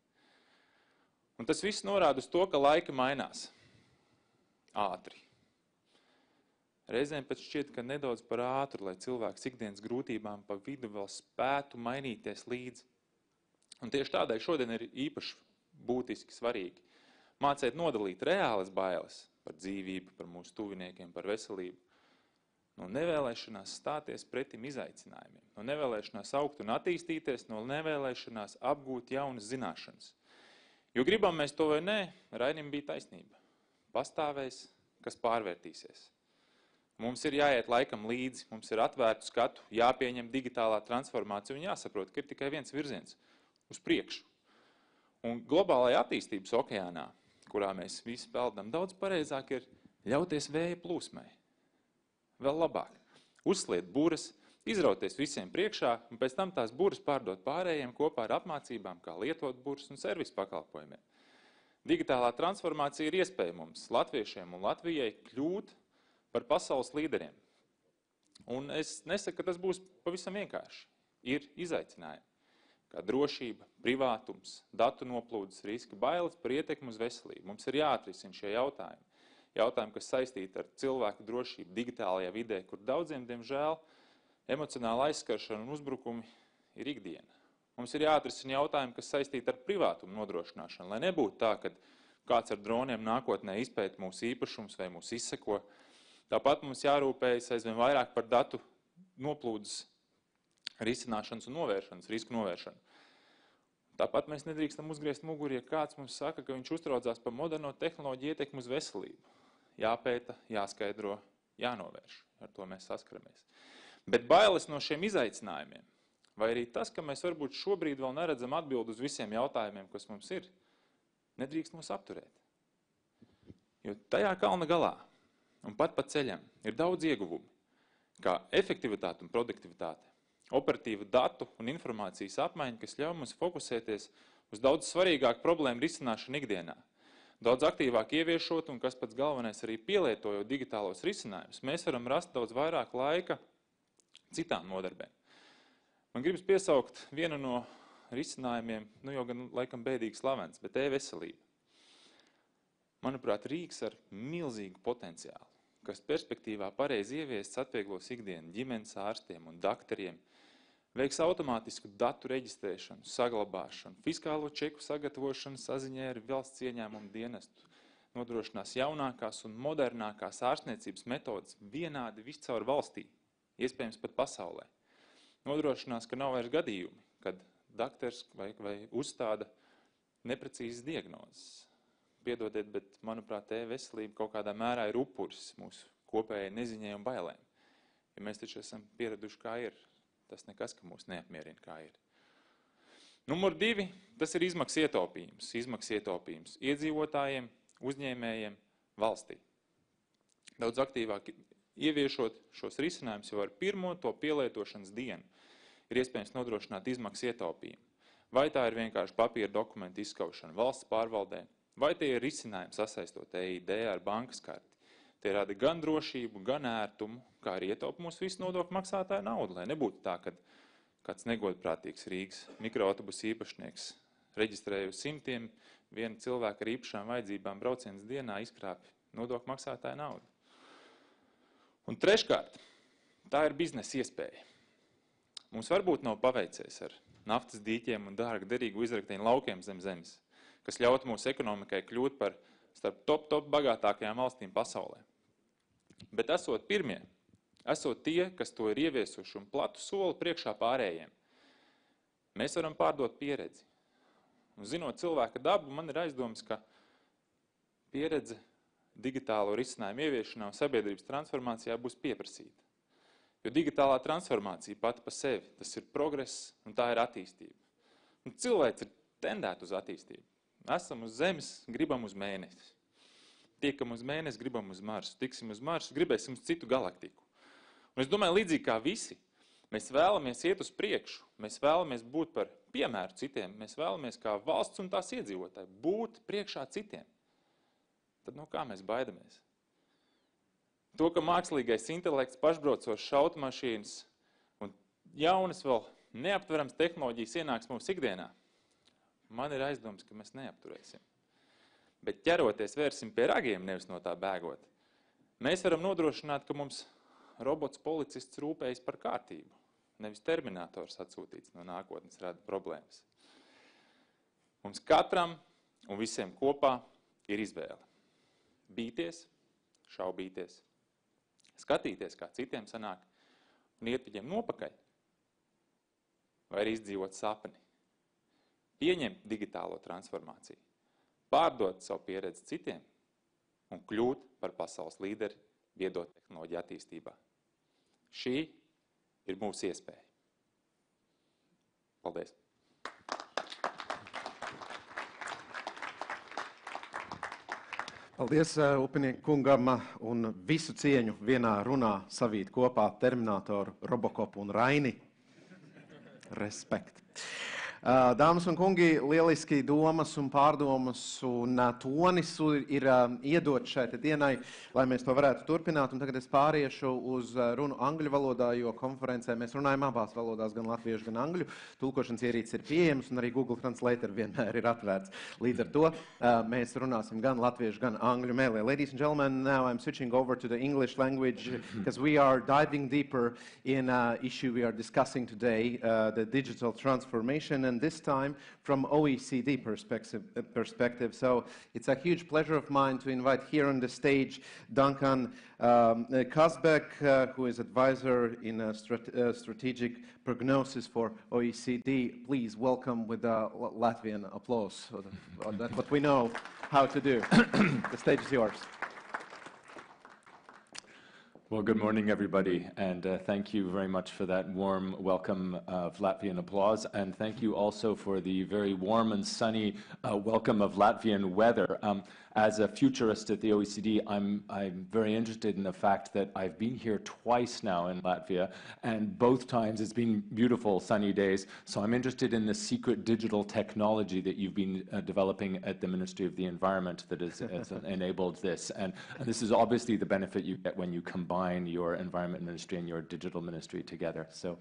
Un tas viss norāda uz to, ka laika mainās ātri. Reizēm pat šķiet, ka nedaudz par ātru, lai cilvēks ikdienas grūtībām pa vidu vēl spētu mainīties līdzi. Un tieši tādēļ šodien ir īpaši būtiski svarīgi mācēt nodalīt reālas bailes par dzīvību, par mūsu tuviniekiem, par veselību, no nevēlēšanās stāties pretim izaicinājumiem, no nevēlēšanās augt un attīstīties, no nevēlēšanās apgūt jaunas zināšanas. Jo gribam mēs to vai nē, Rainim bija taisnība. Pastāvēs, kas pārvērtīsies. Mums ir jāiet laikam līdzi, mums ir atvērtu skatu, jāpieņem digitālā transformācija un jāsaprot, ka ir tikai viens virziens uz priekšu. Un globālajā attīstības okeānā, kurā mēs visi peldam, daudz pareizāk ir ļauties vēja plūsmai. Vēl labāk. Uzsliet buras, izrauties visiem priekšā un pēc tam tās buras pārdot pārējiem kopā ar apmācībām, kā lietot buras un servis pakalpojumiem. Digitālā transformācija ir iespēja mums, latviešiem un Latvijai, kļūt par pasaules līderiem. Un es nesaku, ka tas būs pavisam vienkārši. Ir izaicinājumi, kā drošība, privātums, datu noplūdes riski, bailes par ietekmi uz veselību. Mums ir jāatrisina šie jautājumi. Jautājumi, kas saistīti ar cilvēku drošību digitālajā vidē, kur daudziem, diemžēl, emocionāla aizskaršana un uzbrukumi ir ikdiena. Mums ir jāatrisina jautājumi, kas saistīti ar privātumu nodrošināšanu, lai nebūtu tā, ka kāds ar droniem nākotnē izpēta mūsu īpašums vai mūs izseko. Tāpat mums jārūpējas aizvien vairāk par datu noplūdes risināšanas un novēršanas, risku novēršanu. Tāpat mēs nedrīkstam uzgriezt muguri, ja kāds mums saka, ka viņš uztraucās par moderno tehnoloģiju ietekmi uz veselību. Jāpēta, jāskaidro, jānovērš. Ar to mēs saskaramies. Bet bailes no šiem izaicinājumiem, vai arī tas, ka mēs varbūt šobrīd vēl neredzam atbildi uz visiem jautājumiem, kas mums ir, nedrīkst mūs apturēt. Jo tajā kalna galā un pat pa ceļam ir daudz ieguvumi, kā efektivitāte un produktivitāte, operatīva datu un informācijas apmaiņa, kas ļauj mums fokusēties uz daudz svarīgāku problēmu risināšanu ikdienā. Daudz aktīvāk ieviešot un, kas pats galvenais, arī pielietojot digitālos risinājumus, mēs varam rast daudz vairāk laika citām nodarbēm. Man gribas piesaukt vienu no risinājumiem, jau gan laikam bēdīgi slavens, bet e-veselība. Manuprāt, rīks ar milzīgu potenciālu, kas perspektīvā pareizi ieviests atvieglos ikdienu ģimenes ārstiem un daktariem, veiks automātisku datu reģistrēšanu, saglabāšanu, fiskālo čeku sagatavošanu saziņai ar valsts ieņēmumu dienestu, nodrošinās jaunākās un modernākās ārstniecības metodas vienādi viscaur valstī, iespējams pat pasaulē. Nodrošinās, ka nav vairs gadījumi, kad daktars vai uzstāda neprecīzas diagnozes. Piedodiet, bet, manuprāt, e-veselība kaut kādā mērā ir upuris mūsu kopējai neziņai un bailēm. Ja mēs taču esam pieraduši, kā ir, tas nekas, ka mūs neapmierina, kā ir. Numur 2, tas ir izmaksu ietaupījums iedzīvotājiem, uzņēmējiem, valstī. Daudz aktīvāk ieviešot šos risinājumus jau ar pirmo to pielietošanas dienu, ir iespējams nodrošināt izmaksu ietaupījumu. Vai tā ir vienkārši papīra dokumentu izskaušana valsts pārvaldē, vai tie ir risinājumi sasaistot EID ar bankas karti. Tie rada gan drošību, gan ērtumu, kā arī ietaupa mūsu visu nodokļu maksātāju naudu, lai nebūtu tā, ka kāds negodprātīgs Rīgas mikroautobusu īpašnieks reģistrēja uz simtiem vienu cilvēku ar īpašām vajadzībām braucienas dienā izkrāpja nodokļu maksātāju naudu. Un treškārt, tā ir biznesa iespēja. Mums varbūt nav paveicies ar naftas dīķiem un dārga derīgu izrakteņu laukiem zem zemes, kas ļaut mūsu ekonomikai kļūt par starp top bagātākajām valstīm pasaulē. Bet esot pirmie, esot tie, kas to ir ieviesuši un platu soli priekšā pārējiem, mēs varam pārdot pieredzi. Un zinot cilvēka dabu, man ir aizdomas, ka pieredze digitālo risinājumu ieviešanā un sabiedrības transformācijā būs pieprasīta. Jo digitālā transformācija pati pa sevi, tas ir progress un tā ir attīstība. Un cilvēks ir tendēta uz attīstību. Esam uz Zemes, gribam uz Mēnesi. Tiekam uz Mēnesi, gribam uz Marsu. Tiksim uz Marsu, gribēsim uz citu galaktiku. Un es domāju, līdzīgi kā visi, mēs vēlamies iet uz priekšu, mēs vēlamies būt par piemēru citiem, mēs vēlamies kā valsts un tās iedzīvotāji būt priekšā citiem. Tad no kā mēs baidamies? To, ka mākslīgais intelekts, pašbraucošs automašīnas un jaunas vēl neaptverams tehnoloģijas ienāks mūsu ikdienā, man ir aizdoms, ka mēs neapturēsim. Bet ķeroties vērsim pie ragiem, nevis no tā bēgot, mēs varam nodrošināt, ka mums robots policists rūpējas par kārtību, nevis terminators atsūtīts no nākotnes rada problēmas. Mums katram un visiem kopā ir izvēle. Bīties, šaubīties, skatīties, kā citiem sanāk, un iet viņiem nopakaļ, vai arī izdzīvot sapni. Pieņemt digitālo transformāciju, pārdot savu pieredzi citiem un kļūt par pasaules līderi viedo tehnoloģiju attīstībā. Šī ir mūsu iespēja. Paldies! Paldies Upinieku kungam un visu cieņu vienā runā savīt kopā Terminatoru, Robokopu un Raini. Respekt. Dāmas un kungi, lieliski domas un pārdomas un tonis ir iedot šai dienai, lai mēs to varētu turpināt. Un tagad es pāriešu uz runu angļu valodā, jo konferencē mēs runājam abās valodās, gan latviešu, gan angļu. Tulkošanas ierīces ir pieejamas un arī Google Translator vienmēr ir atvērts. Līdz ar to mēs runāsim gan latviešu, gan angļu mēlē. Ladies and gentlemen, now I'm switching over to the English language because we are diving deeper in an issue we are discussing today, the digital transformation. And this time from OECD perspective. So it's a huge pleasure of mine to invite here on the stage Duncan Kazbek, who is advisor in strategic prognosis for OECD. Please welcome with a Latvian applause. That's what we know how to do. The stage is yours. Well, good morning, everybody, and thank you very much for that warm welcome of Latvian applause, and thank you also for the very warm and sunny welcome of Latvian weather. As a futurist at the OECD, I'm very interested in the fact that I've been here twice now in Latvia, and both times it's been beautiful sunny days, so I'm interested in the secret digital technology that you've been developing at the Ministry of the Environment that has enabled this, and this is obviously the benefit you get when you combine your Environment Ministry and your Digital Ministry together. So,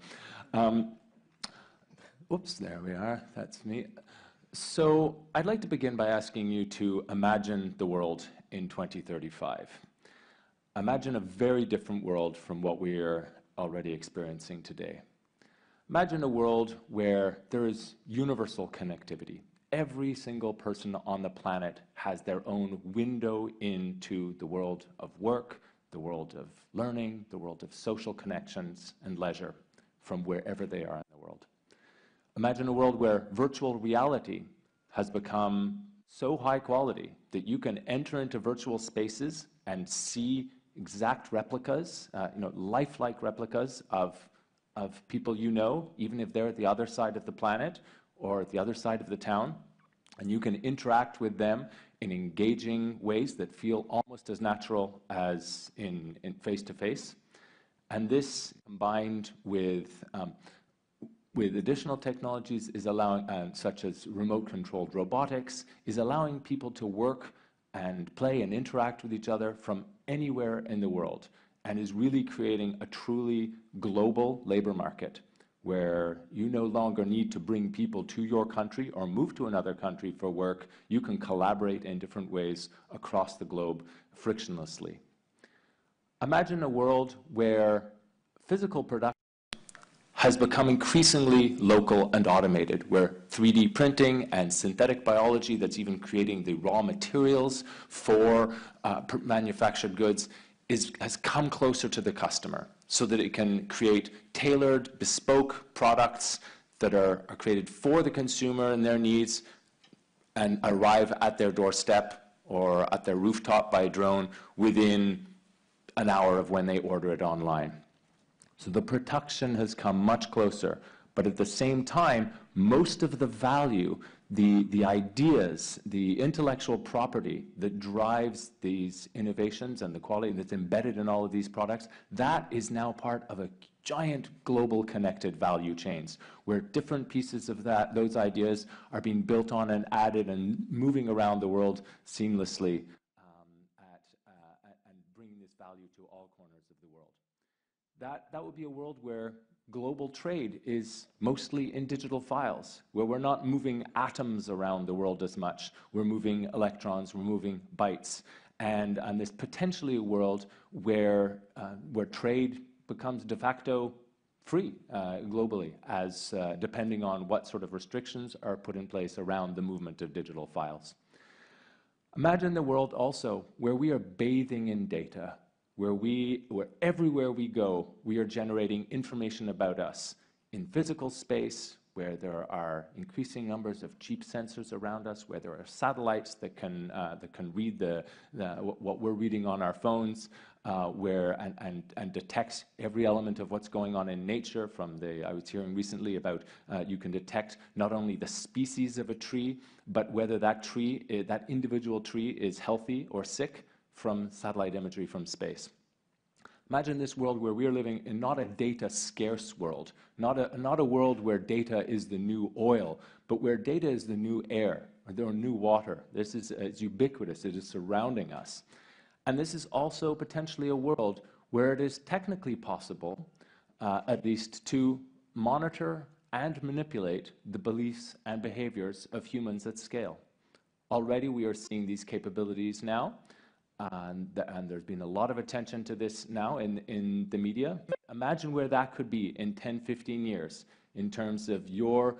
oops, there we are, that's me. So I'd like to begin by asking you to imagine the world in 2035. Imagine a very different world from what we are already experiencing today. Imagine a world where there is universal connectivity. Every single person on the planet has their own window into the world of work, the world of learning, the world of social connections and leisure from wherever they are in the world. Imagine a world where virtual reality has become so high quality that you can enter into virtual spaces and see exact replicas, lifelike replicas of people you know, even if they're at the other side of the planet or at the other side of the town. And you can interact with them in engaging ways that feel almost as natural as in face-to-face. And this, combined with additional technologies, is allowing, such as remote-controlled robotics, is allowing people to work and play and interact with each other from anywhere in the world, and is really creating a truly global labor market where you no longer need to bring people to your country or move to another country for work. You can collaborate in different ways across the globe frictionlessly. Imagine a world where physical production has become increasingly local and automated, where 3D printing and synthetic biology that's even creating the raw materials for manufactured goods has come closer to the customer so that it can create tailored, bespoke products that are created for the consumer and their needs and arrive at their doorstep or at their rooftop by drone within an hour of when they order it online. So the production has come much closer. But at the same time, most of the value, the ideas, the intellectual property that drives these innovations and the quality that's embedded in all of these products, that is now part of a giant global connected value chains where different pieces of those ideas are being built on and added and moving around the world seamlessly and bringing this value to all corners of the world. That would be a world where global trade is mostly in digital files, where we're not moving atoms around the world as much. We're moving electrons, we're moving bytes. And there's potentially a world where trade becomes de facto free globally, as depending on what sort of restrictions are put in place around the movement of digital files. Imagine the world also where we are bathing in data, where everywhere we go, we are generating information about us in physical space, where there are increasing numbers of cheap sensors around us, where there are satellites that can read what we're reading on our phones, and detects every element of what's going on in nature. I was hearing recently about you can detect not only the species of a tree, but whether that individual tree is healthy or sick from satellite imagery from space. Imagine this world where we're living in not a data-scarce world, not a world where data is the new oil, but where data is the new air, or new water. This is it's ubiquitous, it is surrounding us. And this is also potentially a world where it is technically possible, at least, to monitor and manipulate the beliefs and behaviors of humans at scale. Already we are seeing these capabilities now. And there's been a lot of attention to this now in the media. Imagine where that could be in 10, 15 years in terms of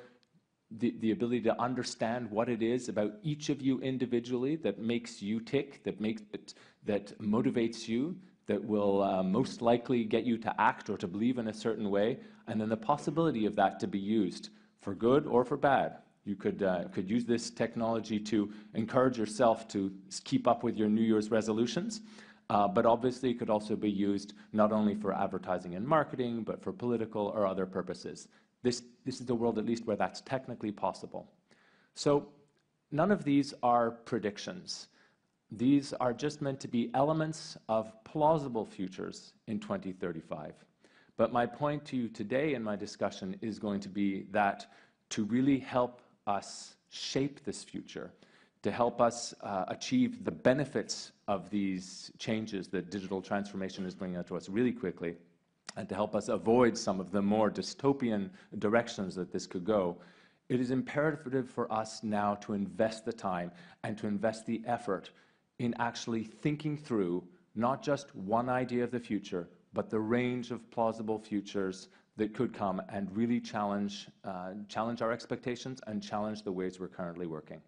the ability to understand what it is about each of you individually that makes you tick, that motivates you, that will most likely get you to act or to believe in a certain way, and then the possibility of that to be used for good or for bad. You could use this technology to encourage yourself to keep up with your New Year's resolutions, but obviously it could also be used not only for advertising and marketing, but for political or other purposes. This is the world, at least, where that's technically possible. So none of these are predictions. These are just meant to be elements of plausible futures in 2035. But my point to you today in my discussion is going to be that to really help us shape this future, to help us achieve the benefits of these changes that digital transformation is bringing to us really quickly, and to help us avoid some of the more dystopian directions that this could go, it is imperative for us now to invest the time and to invest the effort in actually thinking through not just one idea of the future, but the range of plausible futures that could come and really challenge our expectations and challenge the ways we're currently working.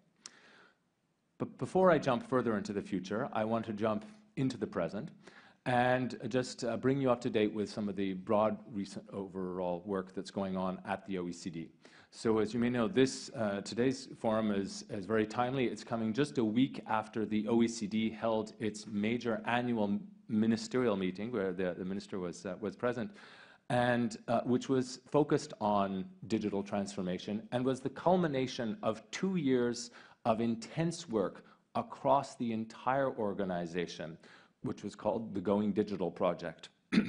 But before I jump further into the future, I want to jump into the present and just bring you up to date with some of the broad recent overall work that's going on at the OECD. So as you may know, today's forum is very timely. It's coming just a week after the OECD held its major annual ministerial meeting, where the minister was present, and which was focused on digital transformation and was the culmination of 2 years of intense work across the entire organization, which was called the Going Digital Project. Let's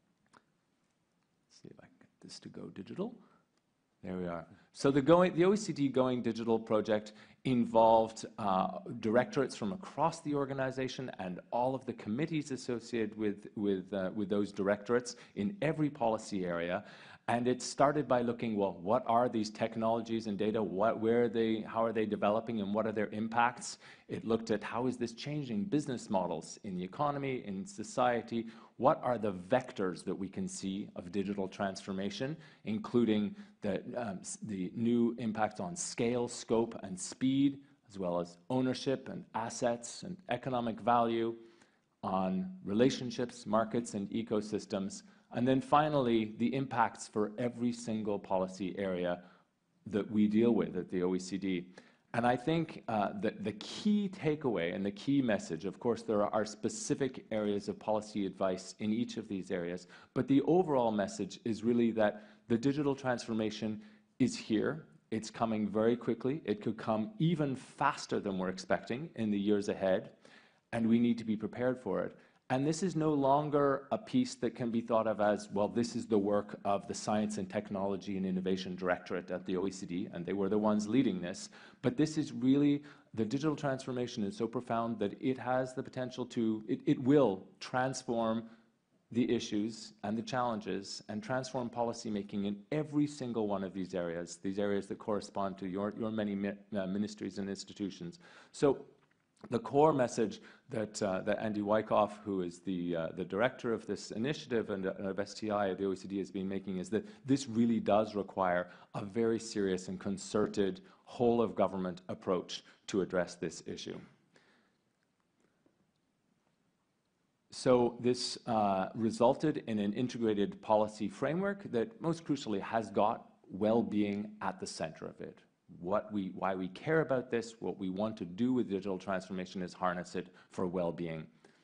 see if I can get this to go digital. There we are. So the OECD Going Digital Project involved directorates from across the organization and all of the committees associated with those directorates in every policy area. And it started by looking, well, what are these technologies and data? Where are they? How are they developing? And what are their impacts? It looked at how is this changing business models in the economy, in society? What are the vectors that we can see of digital transformation, including the new impacts on scale, scope, and speed, as well as ownership and assets and economic value, on relationships, markets, and ecosystems. And then finally, the impacts for every single policy area that we deal with at the OECD. And I think the key takeaway and the key message, of course, there are specific areas of policy advice in each of these areas, but the overall message is really that the digital transformation is here. It's coming very quickly. It could come even faster than we're expecting in the years ahead, and we need to be prepared for it. And this is no longer a piece that can be thought of as, well, this is the work of the Science and Technology and Innovation Directorate at the OECD, and they were the ones leading this. But this is really, the digital transformation is so profound that it has the potential to, it will transform the issues and the challenges and transform policymaking in every single one of these areas that correspond to your many ministries and institutions. So the core message that Andy Wyckoff, who is the director of this initiative and of STI at the OECD, has been making is that this really does require a very serious and concerted whole-of-government approach to address this issue. So this resulted in an integrated policy framework that most crucially has got well-being at the center of it. Why we care about this, what we want to do with digital transformation is harness it for well-being.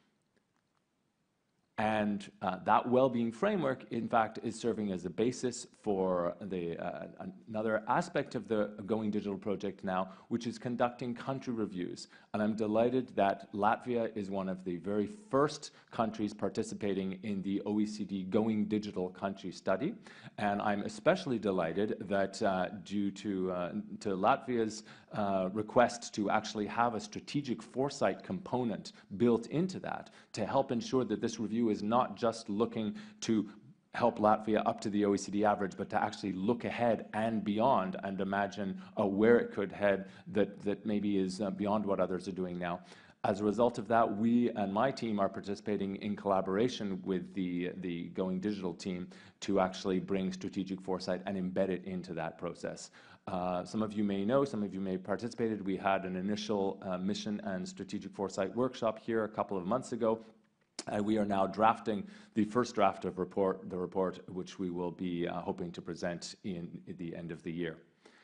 And that well-being framework, in fact, is serving as a basis for another aspect of the Going Digital project now, which is conducting country reviews. And I'm delighted that Latvia is one of the very first countries participating in the OECD Going Digital country study. And I'm especially delighted that due to Latvia's request to actually have a strategic foresight component built into that to help ensure that this review is not just looking to help Latvia up to the OECD average, but to actually look ahead and beyond and imagine where it could head that maybe is beyond what others are doing now. As a result of that, we and my team are participating in collaboration with the Going Digital team to actually bring strategic foresight and embed it into that process. Some of you may know, some of you may have participated. We had an initial mission and strategic foresight workshop here a couple of months ago. And we are now drafting the first draft of the report, which we will be hoping to present at the end of the year.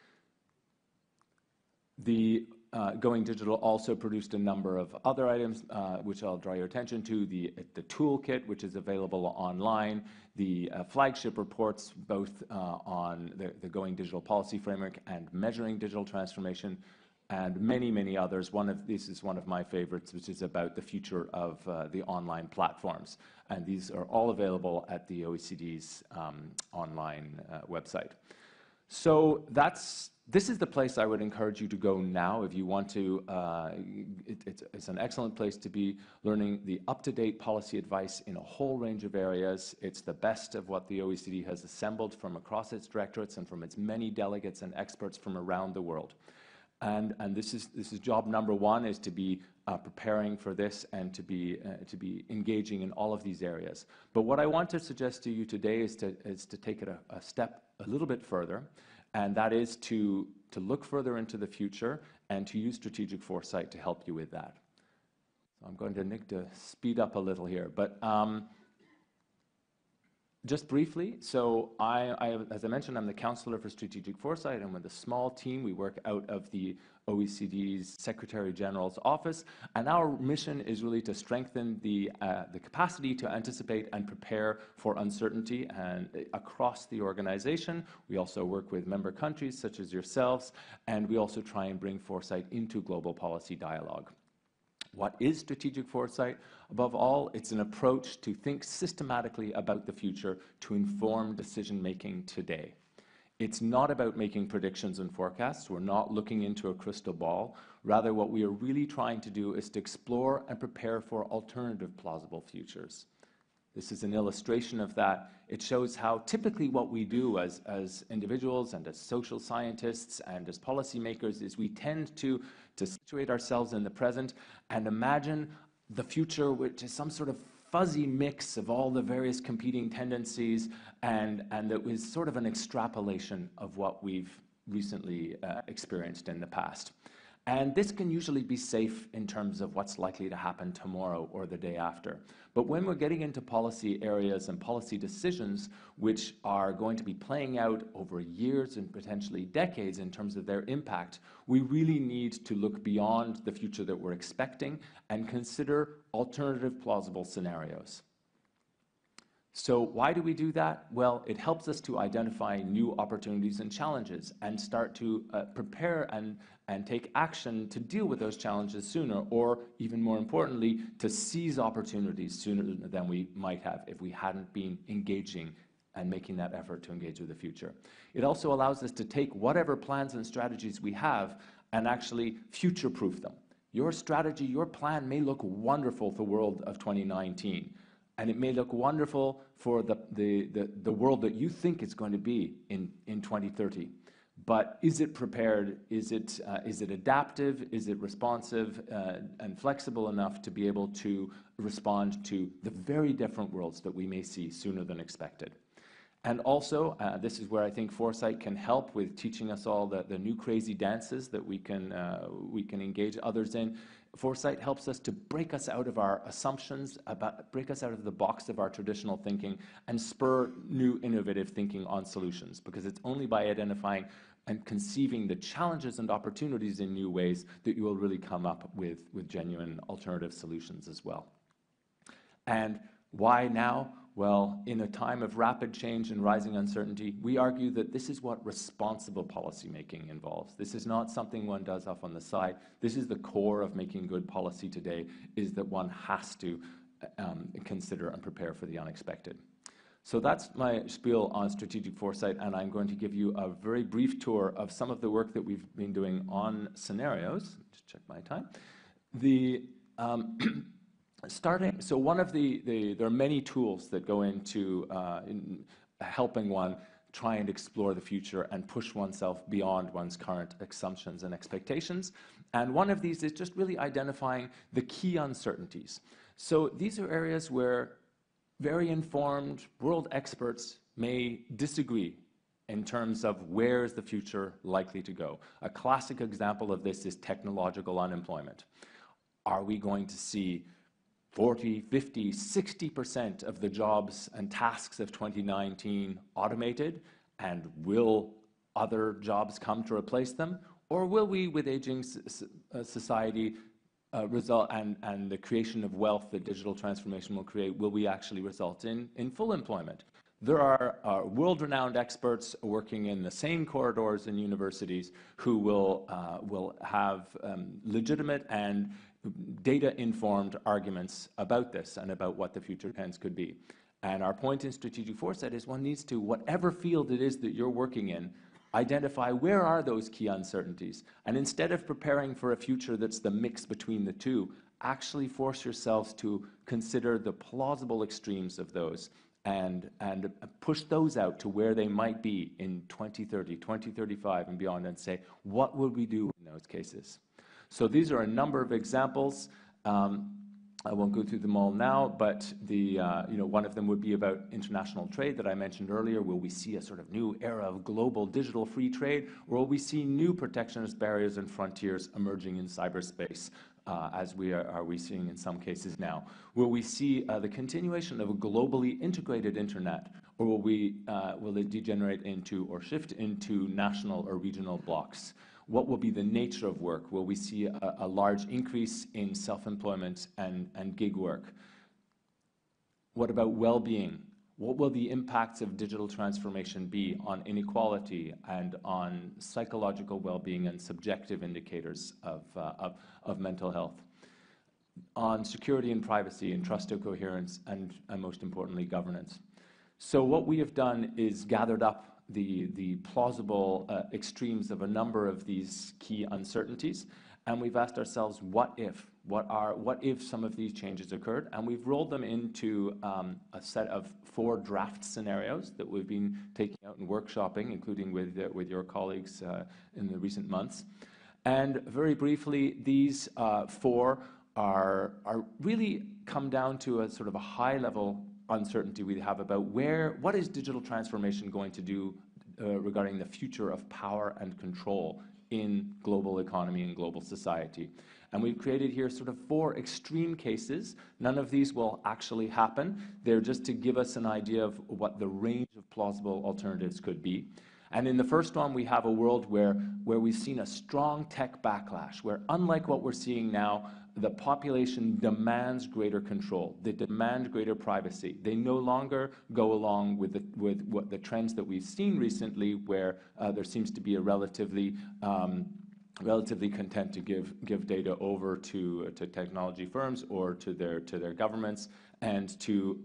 The Going Digital also produced a number of other items, which I'll draw your attention to. The toolkit, which is available online, the flagship reports, both on the Going Digital policy framework and measuring digital transformation, and many, many others. This is one of my favorites, which is about the future of the online platforms. And these are all available at the OECD's online website. So this is the place I would encourage you to go now if you want to. It's an excellent place to be learning the up-to-date policy advice in a whole range of areas. It's the best of what the OECD has assembled from across its directorates and from its many delegates and experts from around the world. And this is job number one, is to be preparing for this and to be engaging in all of these areas. But what I want to suggest to you today is to take it a step a little bit further, and that is to look further into the future and to use strategic foresight to help you with that. So I'm going to speed up a little here, but just briefly, so as I mentioned, I'm the Counselor for Strategic Foresight, and with a small team, we work out of the OECD's Secretary General's office, and our mission is really to strengthen the capacity to anticipate and prepare for uncertainty and across the organization. We also work with member countries such as yourselves, and we also try and bring foresight into global policy dialogue. What is strategic foresight? Above all, it's an approach to think systematically about the future to inform decision-making today. It's not about making predictions and forecasts. We're not looking into a crystal ball. Rather, what we are really trying to do is to explore and prepare for alternative plausible futures. This is an illustration of that. It shows how typically what we do as individuals and as social scientists and as policymakers is we tend to situate ourselves in the present and imagine the future, which is some sort of fuzzy mix of all the various competing tendencies, and that was sort of an extrapolation of what we've recently experienced in the past. And this can usually be safe in terms of what's likely to happen tomorrow or the day after. But when we're getting into policy areas and policy decisions which are going to be playing out over years and potentially decades in terms of their impact, we really need to look beyond the future that we're expecting and consider alternative plausible scenarios. So why do we do that? Well, it helps us to identify new opportunities and challenges and start to prepare and take action to deal with those challenges sooner, or even more importantly, to seize opportunities sooner than we might have if we hadn't been engaging and making that effort to engage with the future. It also allows us to take whatever plans and strategies we have and actually future-proof them. Your strategy, your plan may look wonderful for the world of 2019, and it may look wonderful for the world that you think it's going to be in 2030. But is it prepared? Is it adaptive? Is it responsive and flexible enough to be able to respond to the very different worlds that we may see sooner than expected? And also, this is where I think Foresight can help with teaching us all the new crazy dances that we can engage others in. Foresight helps us to break us out of our assumptions, break us out of the box of our traditional thinking, and spur new innovative thinking on solutions, because it's only by identifying and conceiving the challenges and opportunities in new ways that you will really come up with genuine alternative solutions as well. And why now? Well, in a time of rapid change and rising uncertainty, we argue that this is what responsible policymaking involves. This is not something one does off on the side. This is the core of making good policy today, is that one has to consider and prepare for the unexpected. So that's my spiel on strategic foresight, and I'm going to give you a very brief tour of some of the work that we've been doing on scenarios. Just check my time. So one of there are many tools that go into in helping one try and explore the future and push oneself beyond one's current assumptions and expectations. And one of these is just really identifying the key uncertainties. So these are areas where very informed world experts may disagree in terms of where is the future likely to go. A classic example of this is technological unemployment. Are we going to see 40, 50, 60% of the jobs and tasks of 2019 automated, and will other jobs come to replace them? Or will we, with aging society, result and the creation of wealth that digital transformation will create, will we actually result in full employment? There are world-renowned experts working in the same corridors in universities who will have legitimate and data-informed arguments about this and about what the future trends could be. And our point in strategic foresight is one needs to, whatever field it is that you're working in, identify where are those key uncertainties. And instead of preparing for a future that's the mix between the two, actually force yourselves to consider the plausible extremes of those and push those out to where they might be in 2030, 2035 and beyond, and say, what would we do in those cases? So these are a number of examples. I won't go through them all now, but one of them would be about international trade that I mentioned earlier. Will we see a sort of new era of global digital free trade, or will we see new protectionist barriers and frontiers emerging in cyberspace, as we are seeing in some cases now? Will we see the continuation of a globally integrated internet, or will it degenerate into or shift into national or regional blocks? What will be the nature of work? Will we see a large increase in self-employment and gig work? What about well-being? What will the impacts of digital transformation be on inequality and on psychological well-being and subjective indicators of mental health? On security and privacy and trust and coherence and most importantly, governance. So what we have done is gathered up the plausible extremes of a number of these key uncertainties, and we've asked ourselves, what if some of these changes occurred? And we've rolled them into a set of 4 draft scenarios that we've been taking out and workshopping, including with your colleagues in the recent months. And very briefly, these 4 are really come down to a sort of a high-level uncertainty we have about what is digital transformation going to do regarding the future of power and control in global economy and global society. And we've created here sort of 4 extreme cases. None of these will actually happen. They're just to give us an idea of what the range of plausible alternatives could be. And in the first one, we have a world where we've seen a strong tech backlash, where unlike what we're seeing now, the population demands greater control. They demand greater privacy. They no longer go along with the trends that we've seen recently, where there seems to be a relatively content to give data over to technology firms or to their governments, and to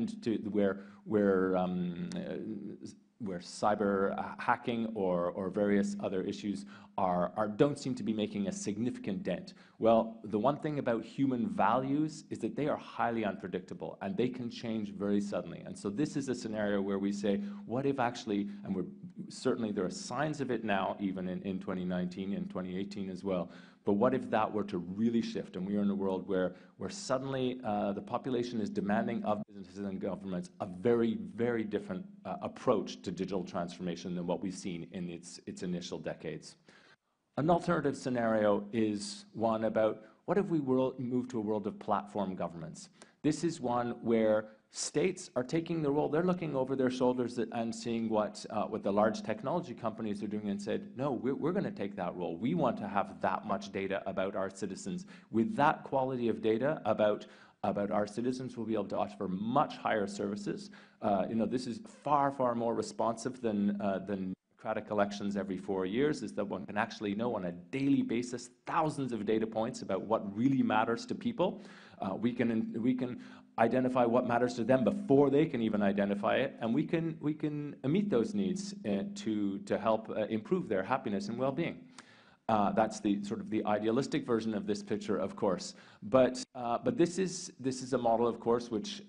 where cyber hacking or various other issues don't seem to be making a significant dent. Well, the one thing about human values is that they are highly unpredictable and they can change very suddenly. And so this is a scenario where we say, what if actually, and certainly there are signs of it now, even in 2019 and 2018 as well, but what if that were to really shift and we are in a world where suddenly the population is demanding of businesses and governments a very, very different approach to digital transformation than what we've seen in its initial decades. An alternative scenario is one about what if we move to a world of platform governments. This is one where states are taking the role. They're looking over their shoulders and seeing what the large technology companies are doing and said, no, we're going to take that role. We want to have that much data about our citizens. With that quality of data about our citizens, we'll be able to offer much higher services. This is far, far more responsive than democratic elections every 4 years, is that one can actually know on a daily basis thousands of data points about what really matters to people. We can identify what matters to them before they can even identify it, and we can meet those needs to help improve their happiness and well-being. That's the sort of the idealistic version of this picture, of course. But this is a model, of course, which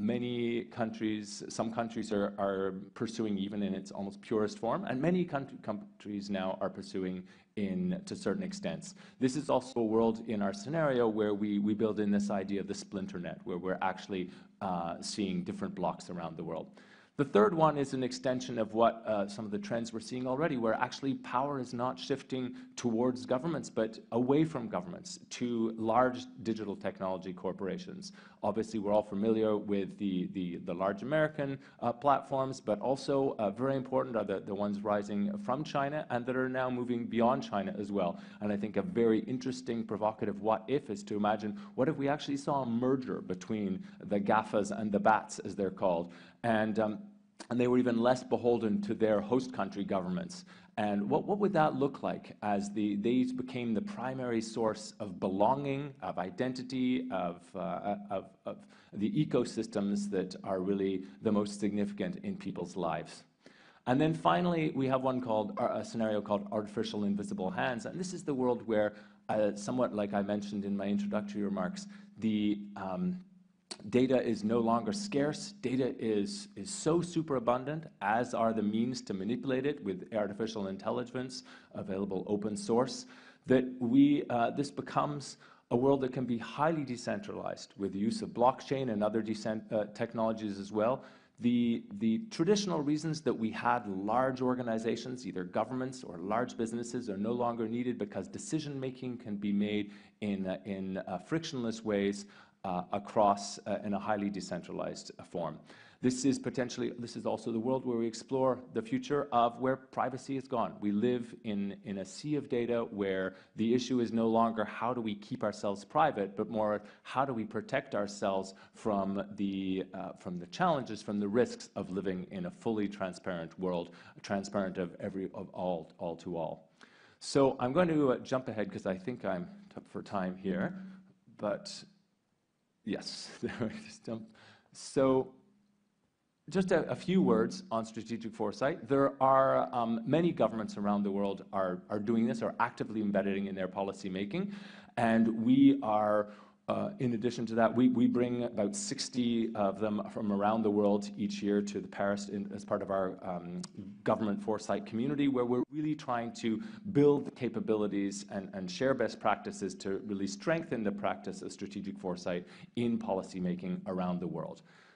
some countries are pursuing even in its almost purest form, and many countries now are pursuing to certain extents. This is also a world in our scenario where we build in this idea of the splinter net, where we're actually seeing different blocks around the world. The third one is an extension of what some of the trends we're seeing already, where actually power is not shifting towards governments, but away from governments to large digital technology corporations. Obviously, we're all familiar with the large American platforms, but also very important are the ones rising from China and that are now moving beyond China as well. And I think a very interesting, provocative what if is to imagine, what if we actually saw a merger between the GAFAs and the BATs, as they're called, and they were even less beholden to their host country governments. And what would that look like as these became the primary source of belonging, of identity, of the ecosystems that are really the most significant in people's lives? And then finally, we have a scenario called artificial invisible hands. And this is the world where, somewhat like I mentioned in my introductory remarks, the data is no longer scarce. Data is so superabundant, as are the means to manipulate it with artificial intelligence, available open source, that this becomes a world that can be highly decentralized with the use of blockchain and other technologies as well. The traditional reasons that we had large organizations, either governments or large businesses, are no longer needed because decision-making can be made in frictionless ways across in a highly decentralized form. This is also the world where we explore the future of where privacy is gone. We live in a sea of data where the issue is no longer how do we keep ourselves private, but more how do we protect ourselves from the challenges, from the risks of living in a fully transparent world, transparent of all to all. So I'm going to jump ahead because I think I'm up for time here, but yes, so just a few words on strategic foresight. There are many governments around the world are doing this, are actively embedding in their policy making, and we are, in addition to that, we bring about 60 of them from around the world each year to the Paris as part of our government foresight community, where we're really trying to build the capabilities and share best practices to really strengthen the practice of strategic foresight in policy making around the world.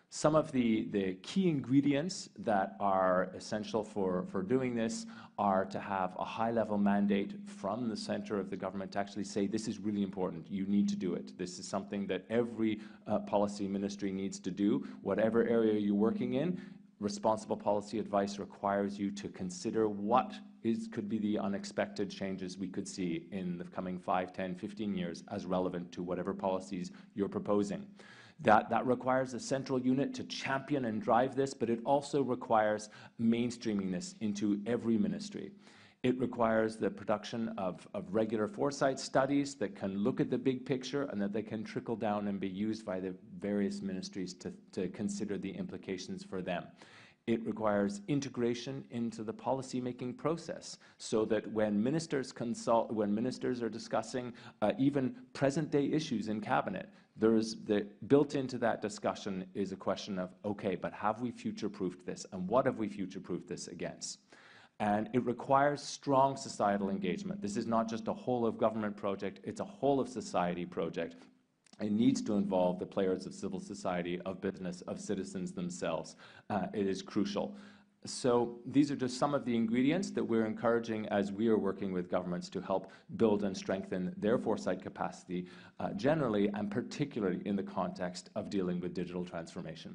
Some of the key ingredients that are essential for doing this are to have a high-level mandate from the center of the government to actually say, this is really important, you need to do it. This is something that every policy ministry needs to do. Whatever area you're working in, responsible policy advice requires you to consider what could be the unexpected changes we could see in the coming 5, 10, 15 years as relevant to whatever policies you're proposing. That requires a central unit to champion and drive this, but it also requires mainstreaming this into every ministry. It requires the production of regular foresight studies that can look at the big picture and that they can trickle down and be used by the various ministries to consider the implications for them. It requires integration into the policy-making process so that when ministers are discussing even present-day issues in cabinet, built into that discussion is a question of, okay, but have we future-proofed this, and what have we future-proofed this against? And it requires strong societal engagement. This is not just a whole-of-government project, it's a whole-of-society project. It needs to involve the players of civil society, of business, of citizens themselves. It is crucial. So these are just some of the ingredients that we're encouraging as we are working with governments to help build and strengthen their foresight capacity generally, and particularly in the context of dealing with digital transformation.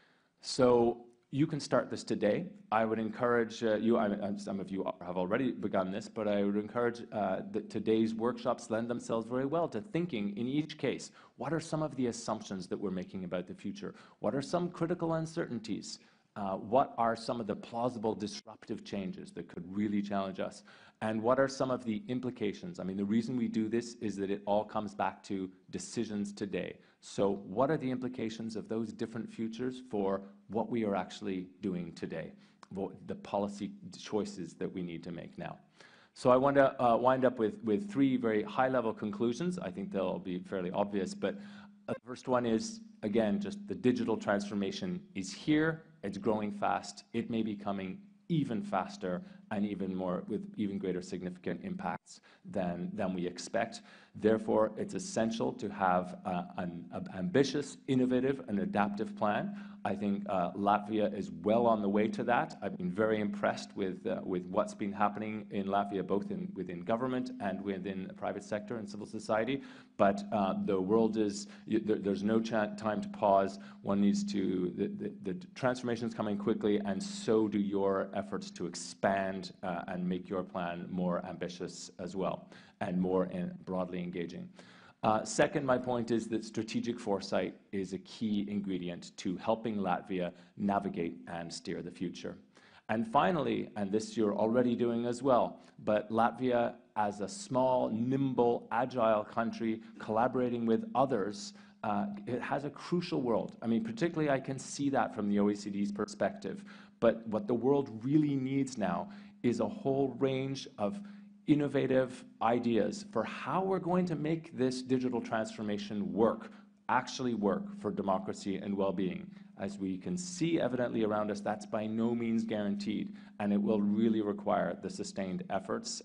So you can start this today. I would encourage you, some of you have already begun this, but I would encourage that today's workshops lend themselves very well to thinking in each case, what are some of the assumptions that we're making about the future? What are some critical uncertainties? What are some of the plausible disruptive changes that could really challenge us? And what are some of the implications? I mean, the reason we do this is that it all comes back to decisions today. So what are the implications of those different futures for what we are actually doing today, the policy choices that we need to make now? So I want to wind up with three very high-level conclusions. I think they'll be fairly obvious, but the first one is, again, just the digital transformation is here. It's growing fast. It may be coming even faster and even more with even greater significant impacts than we expect. Therefore, it's essential to have an ambitious, innovative, and adaptive plan. I think Latvia is well on the way to that. I've been very impressed with what's been happening in Latvia, both within government and within the private sector and civil society. But the world is, there's no time to pause. One needs to, the transformation is coming quickly, and so do your efforts to expand and make your plan more ambitious as well, and more broadly engaging. Second, my point is that strategic foresight is a key ingredient to helping Latvia navigate and steer the future. And finally, and this you're already doing as well, but Latvia as a small, nimble, agile country collaborating with others, it has a crucial role. I mean, particularly I can see that from the OECD's perspective. But what the world really needs now is a whole range of innovative ideas for how we're going to make this digital transformation actually work for democracy and well-being. As we can see evidently around us, that's by no means guaranteed, and it will really require the sustained efforts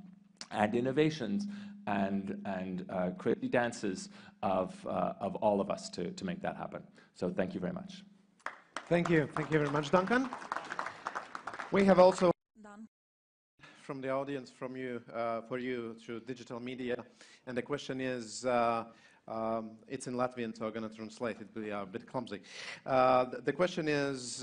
and innovations and crazy dances of all of us to make that happen. So thank you very much. Thank you very much, Duncan. We have also from the audience, for you through digital media, and the question is, it's in Latvian, so I'm going to translate it, but a bit clumsy. The question is,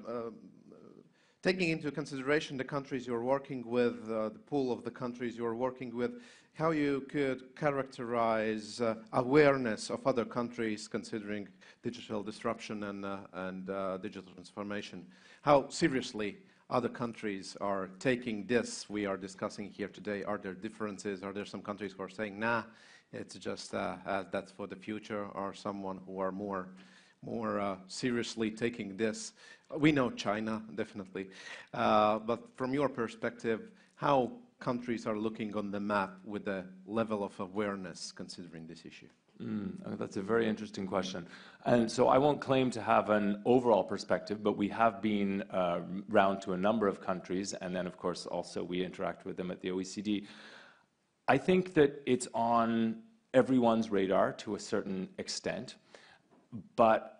taking into consideration the countries you're working with, the pool of the countries you're working with, how you could characterize awareness of other countries considering digital disruption and digital transformation. How seriously other countries are taking this we are discussing here today? Are there differences? Are there some countries who are saying, nah, it's just that's for the future, or someone who are more seriously taking this? We know China, definitely. But from your perspective, how countries are looking on the map with the level of awareness considering this issue? That's a very interesting question. And so I won't claim to have an overall perspective, but we have been round to a number of countries, and then, of course, also we interact with them at the OECD. I think that it's on everyone's radar to a certain extent, but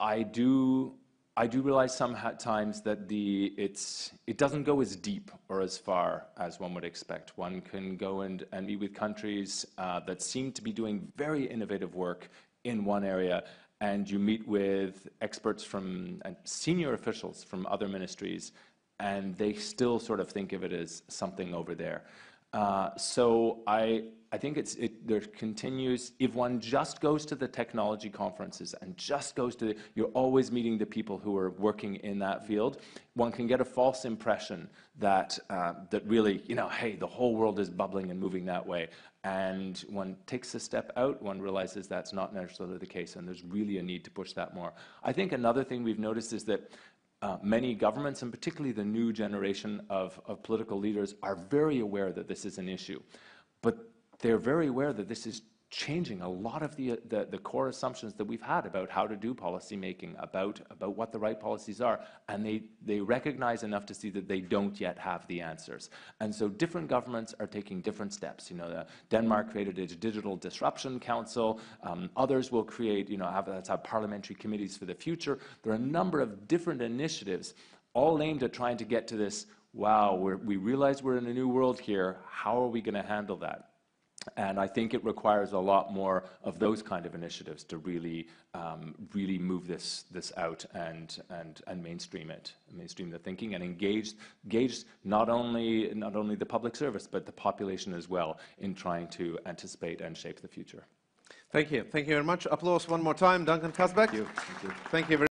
I do realize sometimes that it doesn't go as deep or as far as one would expect. One can go and meet with countries that seem to be doing very innovative work in one area, and you meet with experts and senior officials from other ministries, and they still sort of think of it as something over there. So I think there continues, if one just goes to the technology conferences and just goes to you're always meeting the people who are working in that field, one can get a false impression that really, hey, the whole world is bubbling and moving that way. And one takes a step out, one realizes that's not necessarily the case, and there's really a need to push that more. I think another thing we've noticed is that many governments, and particularly the new generation of political leaders, are very aware that this is an issue. But they're very aware that this is changing a lot of the core assumptions that we've had about how to do policy making, about what the right policies are, and they recognize enough to see that they don't yet have the answers. And so different governments are taking different steps. Denmark created a Digital Disruption Council. Others will create, let's have parliamentary committees for the future. There are a number of different initiatives, all aimed at trying to get to this, wow, we realize we're in a new world here. How are we going to handle that? And I think it requires a lot more of those kind of initiatives to really move this out and mainstream the thinking, and engage not only the public service but the population as well in trying to anticipate and shape the future. Thank you. Thank you very much. Applause one more time, Duncan Kasbek. Thank you. Thank you very